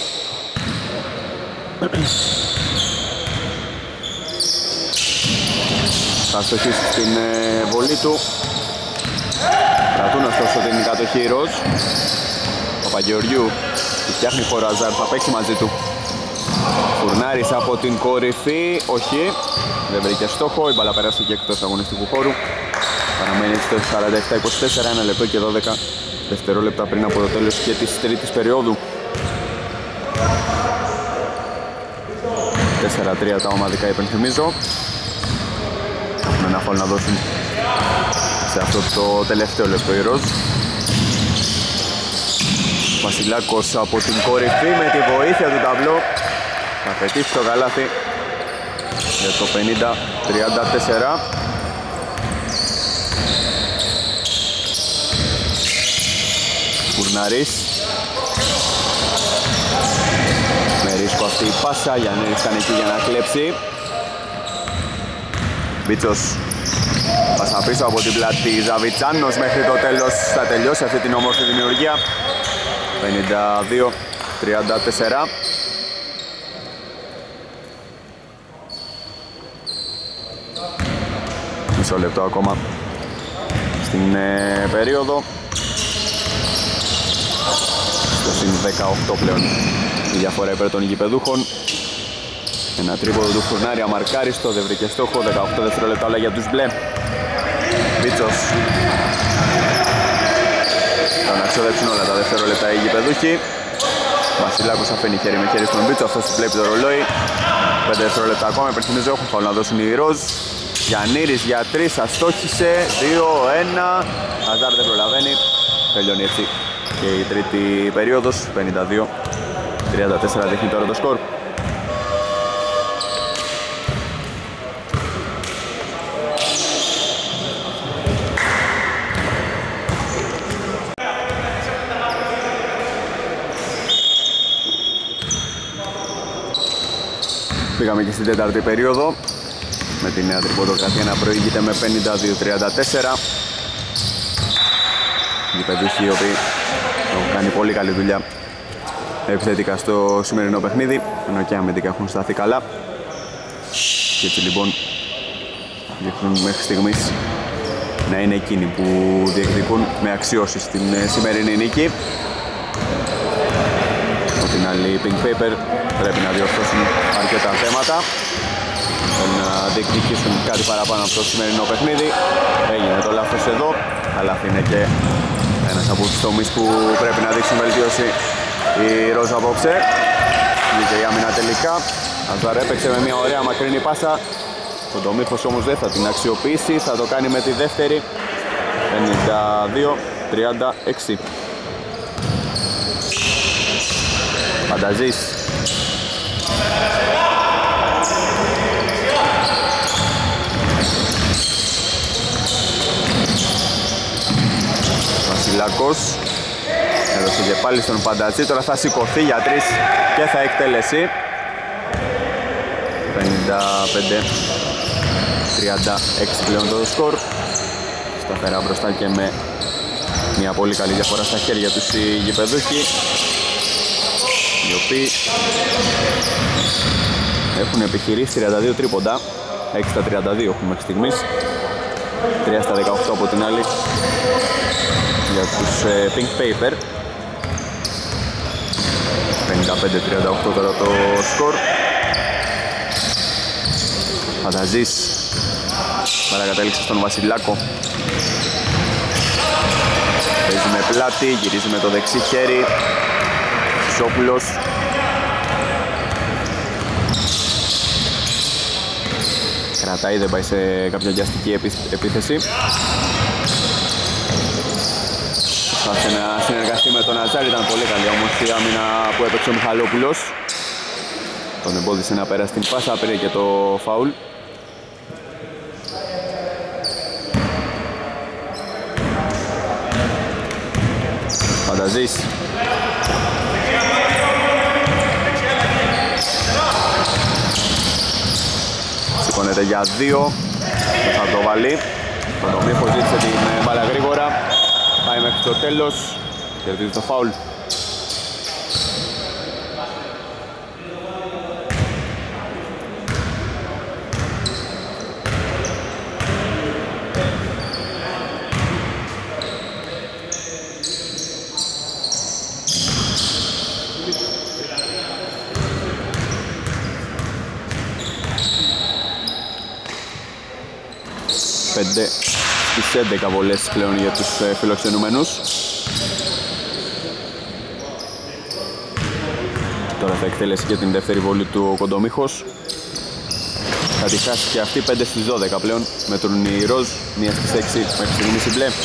Θα στοχίσει στην ε, βολή του. Κρατούν ωστόσο την κατοχή οι Ροζ. Παπαγεωργίου φτιάχνει χώρο Αζάρ, θα παίξει μαζί του. Φουρνάρης από την κορυφή, όχι, δεν βρήκε στόχο, η μπάλα περάστηκε εκτός αγωνιστικού χώρου. Παραμένει στο σαράντα επτά είκοσι τέσσερα, ένα λεπτό και δώδεκα δευτερόλεπτα πριν από το τέλος και της τρίτης περίοδου. τέσσερα τέσσερα τρία τα ομαδικά, υπενθυμίζω. Έχουν ένα φάουλ να δώσουν σε αυτό το τελευταίο λεπτό οι Ροζ. Βασιλάκος από την κορυφή με τη βοήθεια του ταμπλό θα πετύχει το καλάθι για το πενήντα τριάντα τέσσερα. Κουρναρής με ρίσκο αυτή η πάσα, Γιαννέρης ήταν εκεί για να κλέψει. Μπίτσος πάσα πίσω από την πλάτη, Ζαβιτσάνος μέχρι το τέλος θα τελειώσει αυτή την όμορφη δημιουργία. πενήντα δύο τριάντα τέσσερα. Μισό λεπτό ακόμα στην ε, περίοδο. Στο συν δεκαοκτώ πλέον η διαφορά υπέρ των γηπεδούχων. Ένα τρίποδο του Φουρνάρη αμαρκάριστο, δεν βρήκε στόχο. δεκαοκτώ δευτερόλεπτα όλα για τους μπλε. Βίτσος. Θα να ξοδέψουν όλα τα δευτερόλεπτα οι γηπεδούχοι. Βασιλάκος αφήνει χέρι με χέρι στον Βίτσο, αυτός βλέπει το ρολόι. πέντε δευτερόλεπτα ακόμα, υπερθυμίζω έχουν φάουλ να δώσουν οι Ροζ. Γιαννήρης για τρεις, αστόχησε, δύο ένα. Αζάρ δεν προλαβαίνει. Τελειώνει έτσι και η τρίτη περίοδος. πενήντα δύο τριάντα τέσσερα δείχνει τώρα το σκορ. Πήγαμε και στην τέταρτη περίοδο με τη νέα τριποντοκρατία να προηγείται με πενήντα δύο τριάντα τέσσερα. Οι παιδούχοι οι οποίοι έχουν κάνει πολύ καλή δουλειά επιθετικά στο σημερινό παιχνίδι, ενώ και αμυντικά έχουν σταθεί καλά. Και έτσι λοιπόν δείχνουν μέχρι στιγμής να είναι εκείνοι που διεκδικούν με αξιώσεις την σημερινή νίκη. Από την άλλη οι Pink Paper πρέπει να διορθώσουν αρκετά θέματα, να διεκδικήσουν κάτι παραπάνω από το σημερινό παιχνίδι. Έγινε το λάθος εδώ, αλλά είναι και ένας από τους τομείς που πρέπει να δείξουν βελτίωση η Ροζ απόψε. Βγήκε η άμυνα τελικά. Αζάρ έπαιξε με μια ωραία μακρινή πάσα. Ο Ντομίχος όμως δεν θα την αξιοποιήσει, θα το κάνει με τη δεύτερη. πενήντα δύο τριάντα έξι. Φανταζής. Βασιλάκος έδωσε και πάλι στον Φανταζή, τώρα θα σηκωθεί για τρεις και θα εκτελέσει. πενήντα πέντε τριάντα έξι πλέον το σκορ. Σταθερά μπροστά και με μια πολύ καλή διαφορά στα χέρια τους οι γηπεδούχοι, οι οποίοι έχουν επιχειρήσει τριάντα δύο τρίποντα, έξι στα τριάντα δύο έχουν μέχρι στιγμής, τρία στα δεκαοκτώ από την άλλη για τους ε, Pink Paper. πενήντα πέντε τριάντα οκτώ τώρα το σκορ. Φανταζής παρακατέληξε στον Βασιλάκο, παίζει με πλάτη, γυρίζει με το δεξί χέρι. Σόπουλος. Κρατάει, δεν πάει σε κάποια βιαστική επίθεση. Προσπάθησε να συνεργαστεί με τον Αζάρ, ήταν πολύ καλή όμως η άμυνα που έπαιξε ο Μιχαλόπουλος. Τον εμπόδισε να περάσει την πάσα, πήρε και το φάουλ. Φανταζής. Σηκώνεται για δύο, δεν θα το βάλει. Ο Ντομίχος ζήτησε την μπάλα γρήγορα, πάει μέχρι το τέλος, κερδίζει το φάουλ. πέντε στις έντεκα βολές πλέον για τους φιλοξενούμενους. Τώρα θα εκτελέσει και την δεύτερη βολή του ο Κοντομίχος. τη χάσει και αυτή. Πέντε στις δώδεκα πλέον μετρούν οι ροζ, μία στις έξι μέχρι στιγμής η μπλε.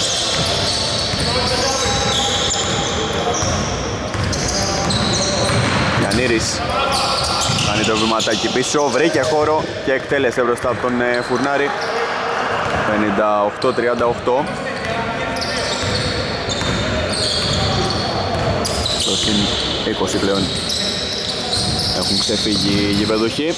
Γιαννήρης κάνει το βηματάκι πίσω, βρήκε χώρο και εκτέλεσε μπροστά από τον Φουρνάρη. πενήντα οκτώ τριάντα οκτώ. Στο συν είκοσι πλέον έχουν ξεφύγει οι γηπεδούχοι.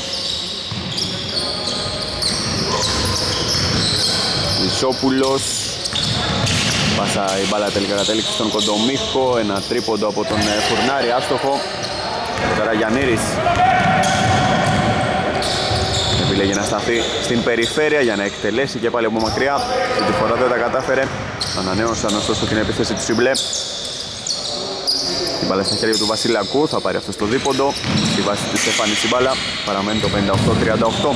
Λυσόπουλος. Πάσα η μπάλα τελικά κατέληξε στον Κοντομίχο. Ένα τρίποντο από τον Φουρνάρη, άστοχο. Τώρα Γιαννήρης επιλέγει να σταθεί στην περιφέρεια για να εκτελέσει και πάλι από μακριά. Αυτή τη φορά δεν τα κατάφερε. Ανανέωσαν ωστόσο την επίθεση του Σιμπλέ. Η μπάλα στα χέρια του Βασιλακού, θα πάρει αυτό στο δίποντο. Στη βάση του Στεφάνης η μπάλα, παραμένει το πενήντα οκτώ τριάντα οκτώ.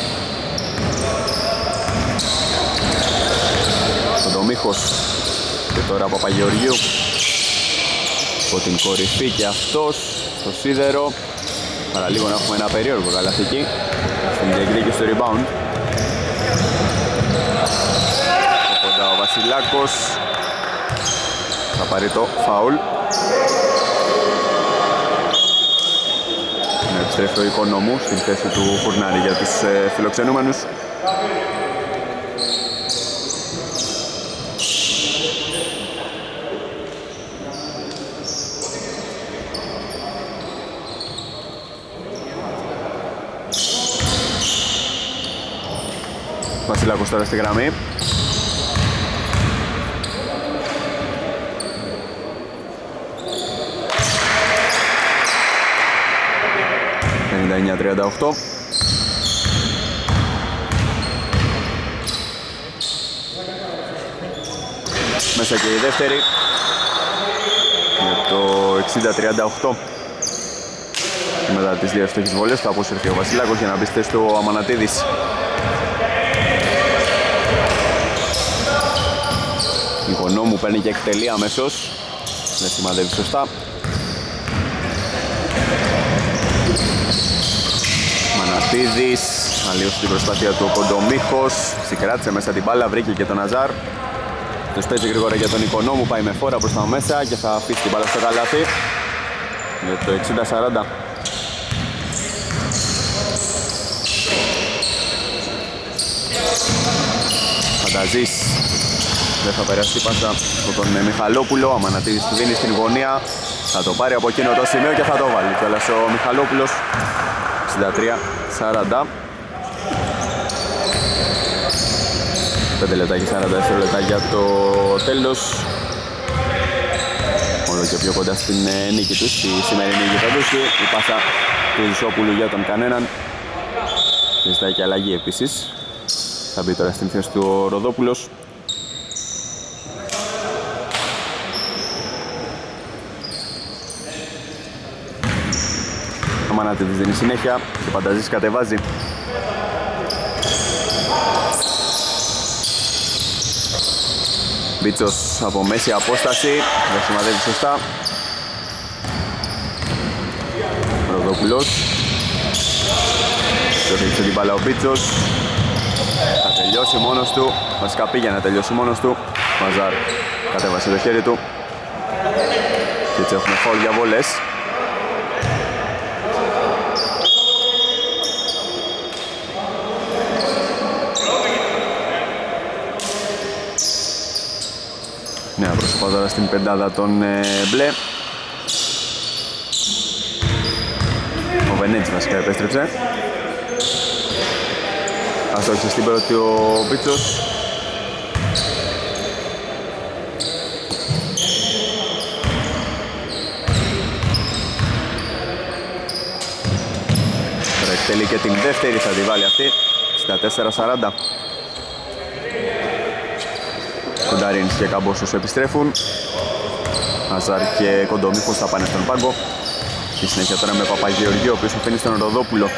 Κοντομίχος και τώρα Παπαγεωργίου. Από την κορυφή και αυτός στο σίδερο. Παραλίγο να έχουμε ένα περίεργο καλαθική στην διεκδίκηση του rebound. Οπότε ο Βασιλάκος θα πάρει το φάουλ. Να επιστρέφει ο Οικονόμου στην θέση του Φουρνάρη για τους ε, φιλοξενούμενους. Βασιλάκος τώρα στη γραμμή. πενήντα εννιά τριάντα οκτώ. Μέσα και η δεύτερη για το εξήντα τριάντα οκτώ. Μετά τις δύο εύστοχες βολές θα αποσυρθεί ο Βασιλάκος για να μπει στη θέση του Αμανατίδης. Οικονόμου παίρνει και εκτελεί αμέσως. Δεν σημαδεύει σωστά. Μανατίδης αλλίωσε την προσπάθεια του Κοντομίχος. Συγκράτησε μέσα την μπάλα, βρήκε και τον Αζάρ. Τους παίζει γρήγορα για τον Οικονόμου, πάει με φόρα προς τα μέσα και θα αφήσει την μπάλα στο καλάθι για το εξήντα σαράντα. Φανταζής. Δεν θα περάσει πάσα από τον Μιχαλόπουλο. Ο Μανατίδης του δίνει στην γωνία. Θα το πάρει από εκείνο το σημείο και θα το βάλει κιόλας ο Μιχαλόπουλος. εξήντα τρία σαράντα. πέντε λεπτά και σαράντα δευτερόλεπτα για το τέλος. Όλο και πιο κοντά στην νίκη τους η σημερινή γηπεδούχη. Η πάσα του Λυσόπουλου για τον κανέναν. Και ζητάει και αλλαγή επίσης. Θα μπει τώρα στην θέση του ο Ροδόπουλος. Ο Μανατίδης δίνει συνέχεια και Πανταζής κατεβάζει. Μπίτσος από μέση απόσταση, δεν σημαδεύει σωστά. Ροδόπουλος. Το θέλησε την μπάλα ο Μπίτσος. Θα τελειώσει μόνος του, βασικά πήγε να τελειώσει μόνος του. Μαζάρ κατέβασε το χέρι του. Και έτσι έχουμε φάουλ για βολές. Νέα πρόσωπα τώρα στην πεντάδα των ε, μπλε. Ο Βενέτης βασικά επέστρεψε. Αστόχισε στην πρώτη ο Πίτσος. Τώρα εκτελεί και την δεύτερη, θα τη βάλει αυτή. εξήντα τέσσερα σαράντα. Κονταρίνης και Καμπόσος επιστρέφουν. Αζάρ και Κοντομίχος θα πάνε στον πάγκο. Στη συνέχεια τώρα με Παπαγεωργίου, ο οποίος αφήνει στον Ροδόπουλο.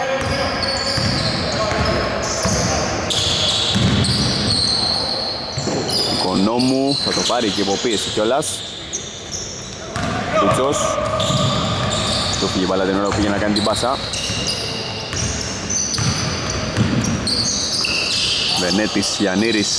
Οικονόμου θα το πάρει και υποπίεση κιόλας. Κουτσός. Το φύγει μπάλα την ώρα που πήγε να κάνει την πάσα. Βενέτης, Γιαννήρης.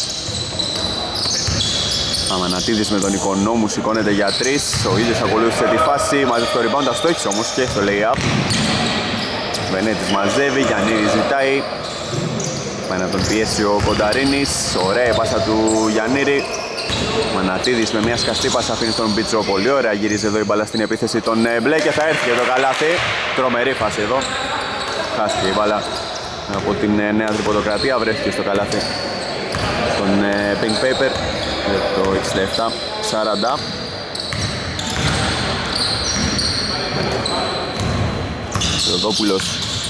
Αμανατίδης με τον Οικονόμου σηκώνεται για τρεις. Ο ίδιος ακολούθησε τη φάση, μαζεύει το rebound, αστόχησε όμως και στο lay-up. Βενέτης μαζεύει, Γιαννήρης ζητάει. Πάει να τον πιέσει ο Κονταρίνης. Ωραία η πάσα του Γιαννήρη. Μανατίδης με μια σκαστή πάσα αφήνει στον Μπίτσο. Πολύ ωραία γυρίζει εδώ η μπάλα στην επίθεση των μπλε και θα έρθει εδώ καλάθι. Τρομερή φάση εδώ. Χάστηκε η μπάλα από την νέα τριποντοκρατία, βρέθηκε στο καλάθι τον Pink Paper το εξήντα επτά σαράντα. Θεοδόπουλος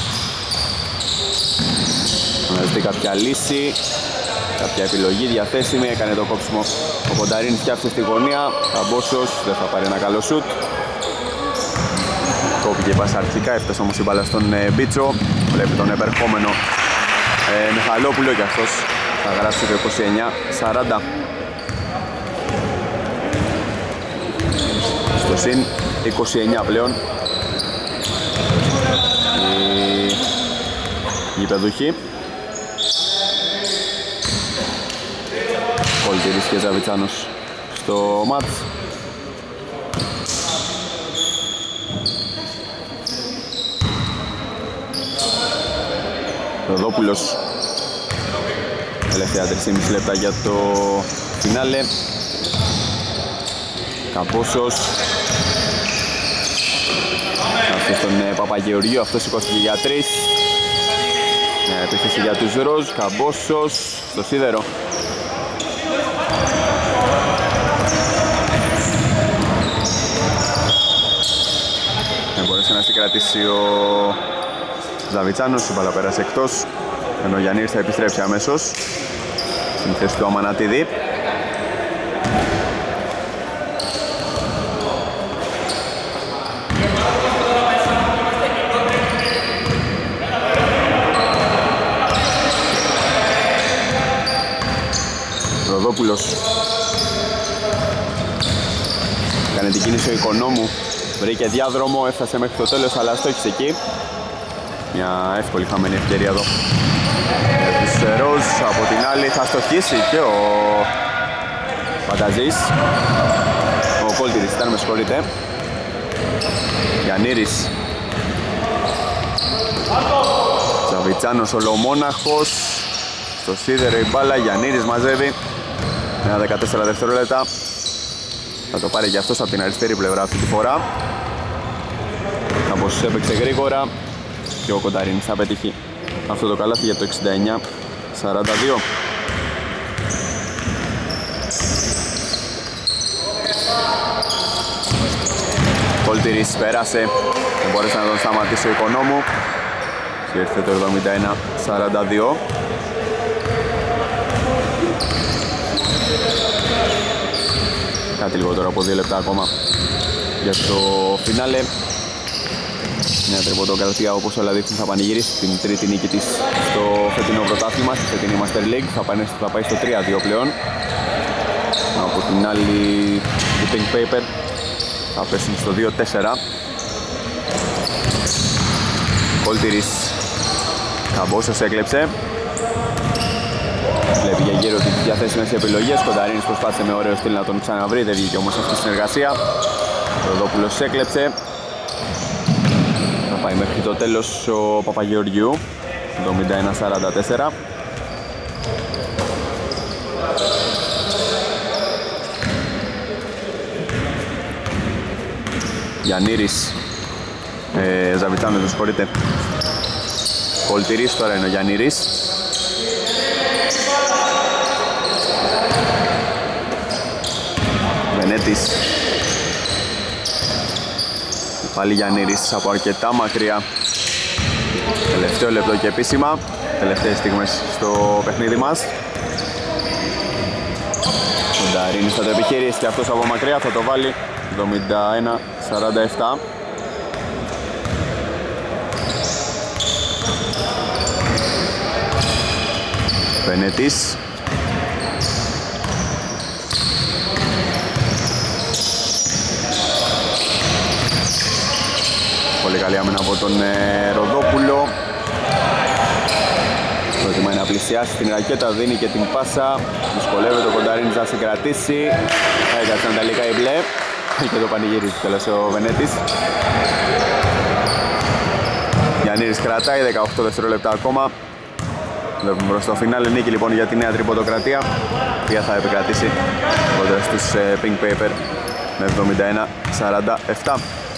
αναζητεί κάποια λύση, κάποια επιλογή διαθέσιμη, έκανε το κόψιμο ο Κονταρίνης και άφησε στη γωνία. Καμπόσος δεν θα πάρει ένα καλό σουτ. Κόπηκε η πάσα αρχικά, έφτασε όμως η μπάλα στον ε, Μπίτσο. Βλέπει τον επερχόμενο ε, Μιχαλόπουλο και αυτός θα γράψει το είκοσι εννιά σαράντα. Στο συν είκοσι εννιά πλέον οι γηπεδούχοι. Πολτήρης και Ζαβιτσάνος στο μάτς. Ροδόπουλος, τελευταία τρία και μισό λεπτά για το φινάλε. Καμπόσος αυτός τον Παπαγεωργίου, αυτός σηκώθηκε για τρεις. Επίθεση για τους Ροζ, Καμπόσος στο σίδερο. Δεν μπορούσε να συγκρατήσει ο Ζαβιτσάνος, η μπάλα πέρασε εκτός, ενώ ο Γιαννήρης θα επιστρέψει αμέσως στην θέση του Αμανατίδη. Ροδόπουλος κάνει την κίνηση ο Οικονόμου, βρήκε διάδρομο, έφτασε μέχρι το τέλος αλλά στόχισε εκεί. Μια εύκολη χαμένη ευκαιρία εδώ για τους Ροζ. Από την άλλη θα στοχίσει και ο Φανταζής. Ο Κόλτηρης ήταν, με συγχωρείτε. Γιαννήρης. Ζαβιτσάνος ολομόναχος. Στο σίδερο η μπάλα, Γιαννήρης μαζεύει. Ένα δεκατέσσερα δευτερόλεπτα. Θα το πάρει και αυτός από την αριστερή πλευρά αυτή τη φορά. Όπως έπαιξε γρήγορα και ο Κονταρίνης θα πετύχει αυτό το καλάθι για το εξήντα εννιά σαράντα δύο. Κόλτηρης πέρασε, δεν μπόρεσε να τον σταματήσει ο Οικονόμου και ήρθε το εβδομήντα ένα σαράντα δύο. Κάτι λιγότερο από δύο λεπτά ακόμα για το φινάλε. Μια τριποντοκρατία, όπως όλα δείχνουν, θα πανηγυρίσει την τρίτη νίκη της στο φετινό πρωτάθλημα, στη φετινή Master League. Θα πάει, θα πάει στο τρία δύο πλέον. Από την άλλη η Pink Paper θα πέσουν στο δύο τέσσερα. Κόλτηρης, Καμπόσος έκλεψε. Βλέπει για γύρω τις διαθέσιμες επιλογές. Κονταρίνης προσπάθησε με ωραίο στυλ να τον ξαναβρει, δεν βγήκε όμως αυτή η συνεργασία. Ροδόπουλος έκλεψε. Θα πάει μέχρι το τέλος ο Παπαγεωργιού, εβδομήντα ένα σαράντα τέσσερα. Γιαννήρης, ε, Ζαβιτσάνος, με συγχωρείτε. Κολτηρής τώρα είναι ο Γιαννήρης. Βενέτης. Πάλι Γιαννήρης από αρκετά μακριά. Τελευταίο λεπτό και επίσημα. Τελευταίες στιγμές στο παιχνίδι μας. Ο Νταρίνης θα το επιχειρήσει και αυτός από μακριά θα το βάλει. εβδομήντα ένα σαράντα επτά. Βενέτης. Πολύ καλή άμυνα από τον ε, Ροδόπουλο. Προτιμάει να πλησιάσει την ρακέτα, δίνει και την πάσα. Δυσκολεύεται ο Κονταρίνης να συγκρατήσει. Έκατσαν τελικά η μπλε και το πανηγυρίζει κιόλας ο Βενέτης. Γιαννίδης κρατάει, δεκαοκτώ δευτερόλεπτα ακόμα. Βλέπουμε προς το φινάλε νίκη λοιπόν για τη νέα τριποντοκρατία, η οποία θα επικρατήσει κοντά στους Pink Paper με εβδομήντα ένα σαράντα επτά.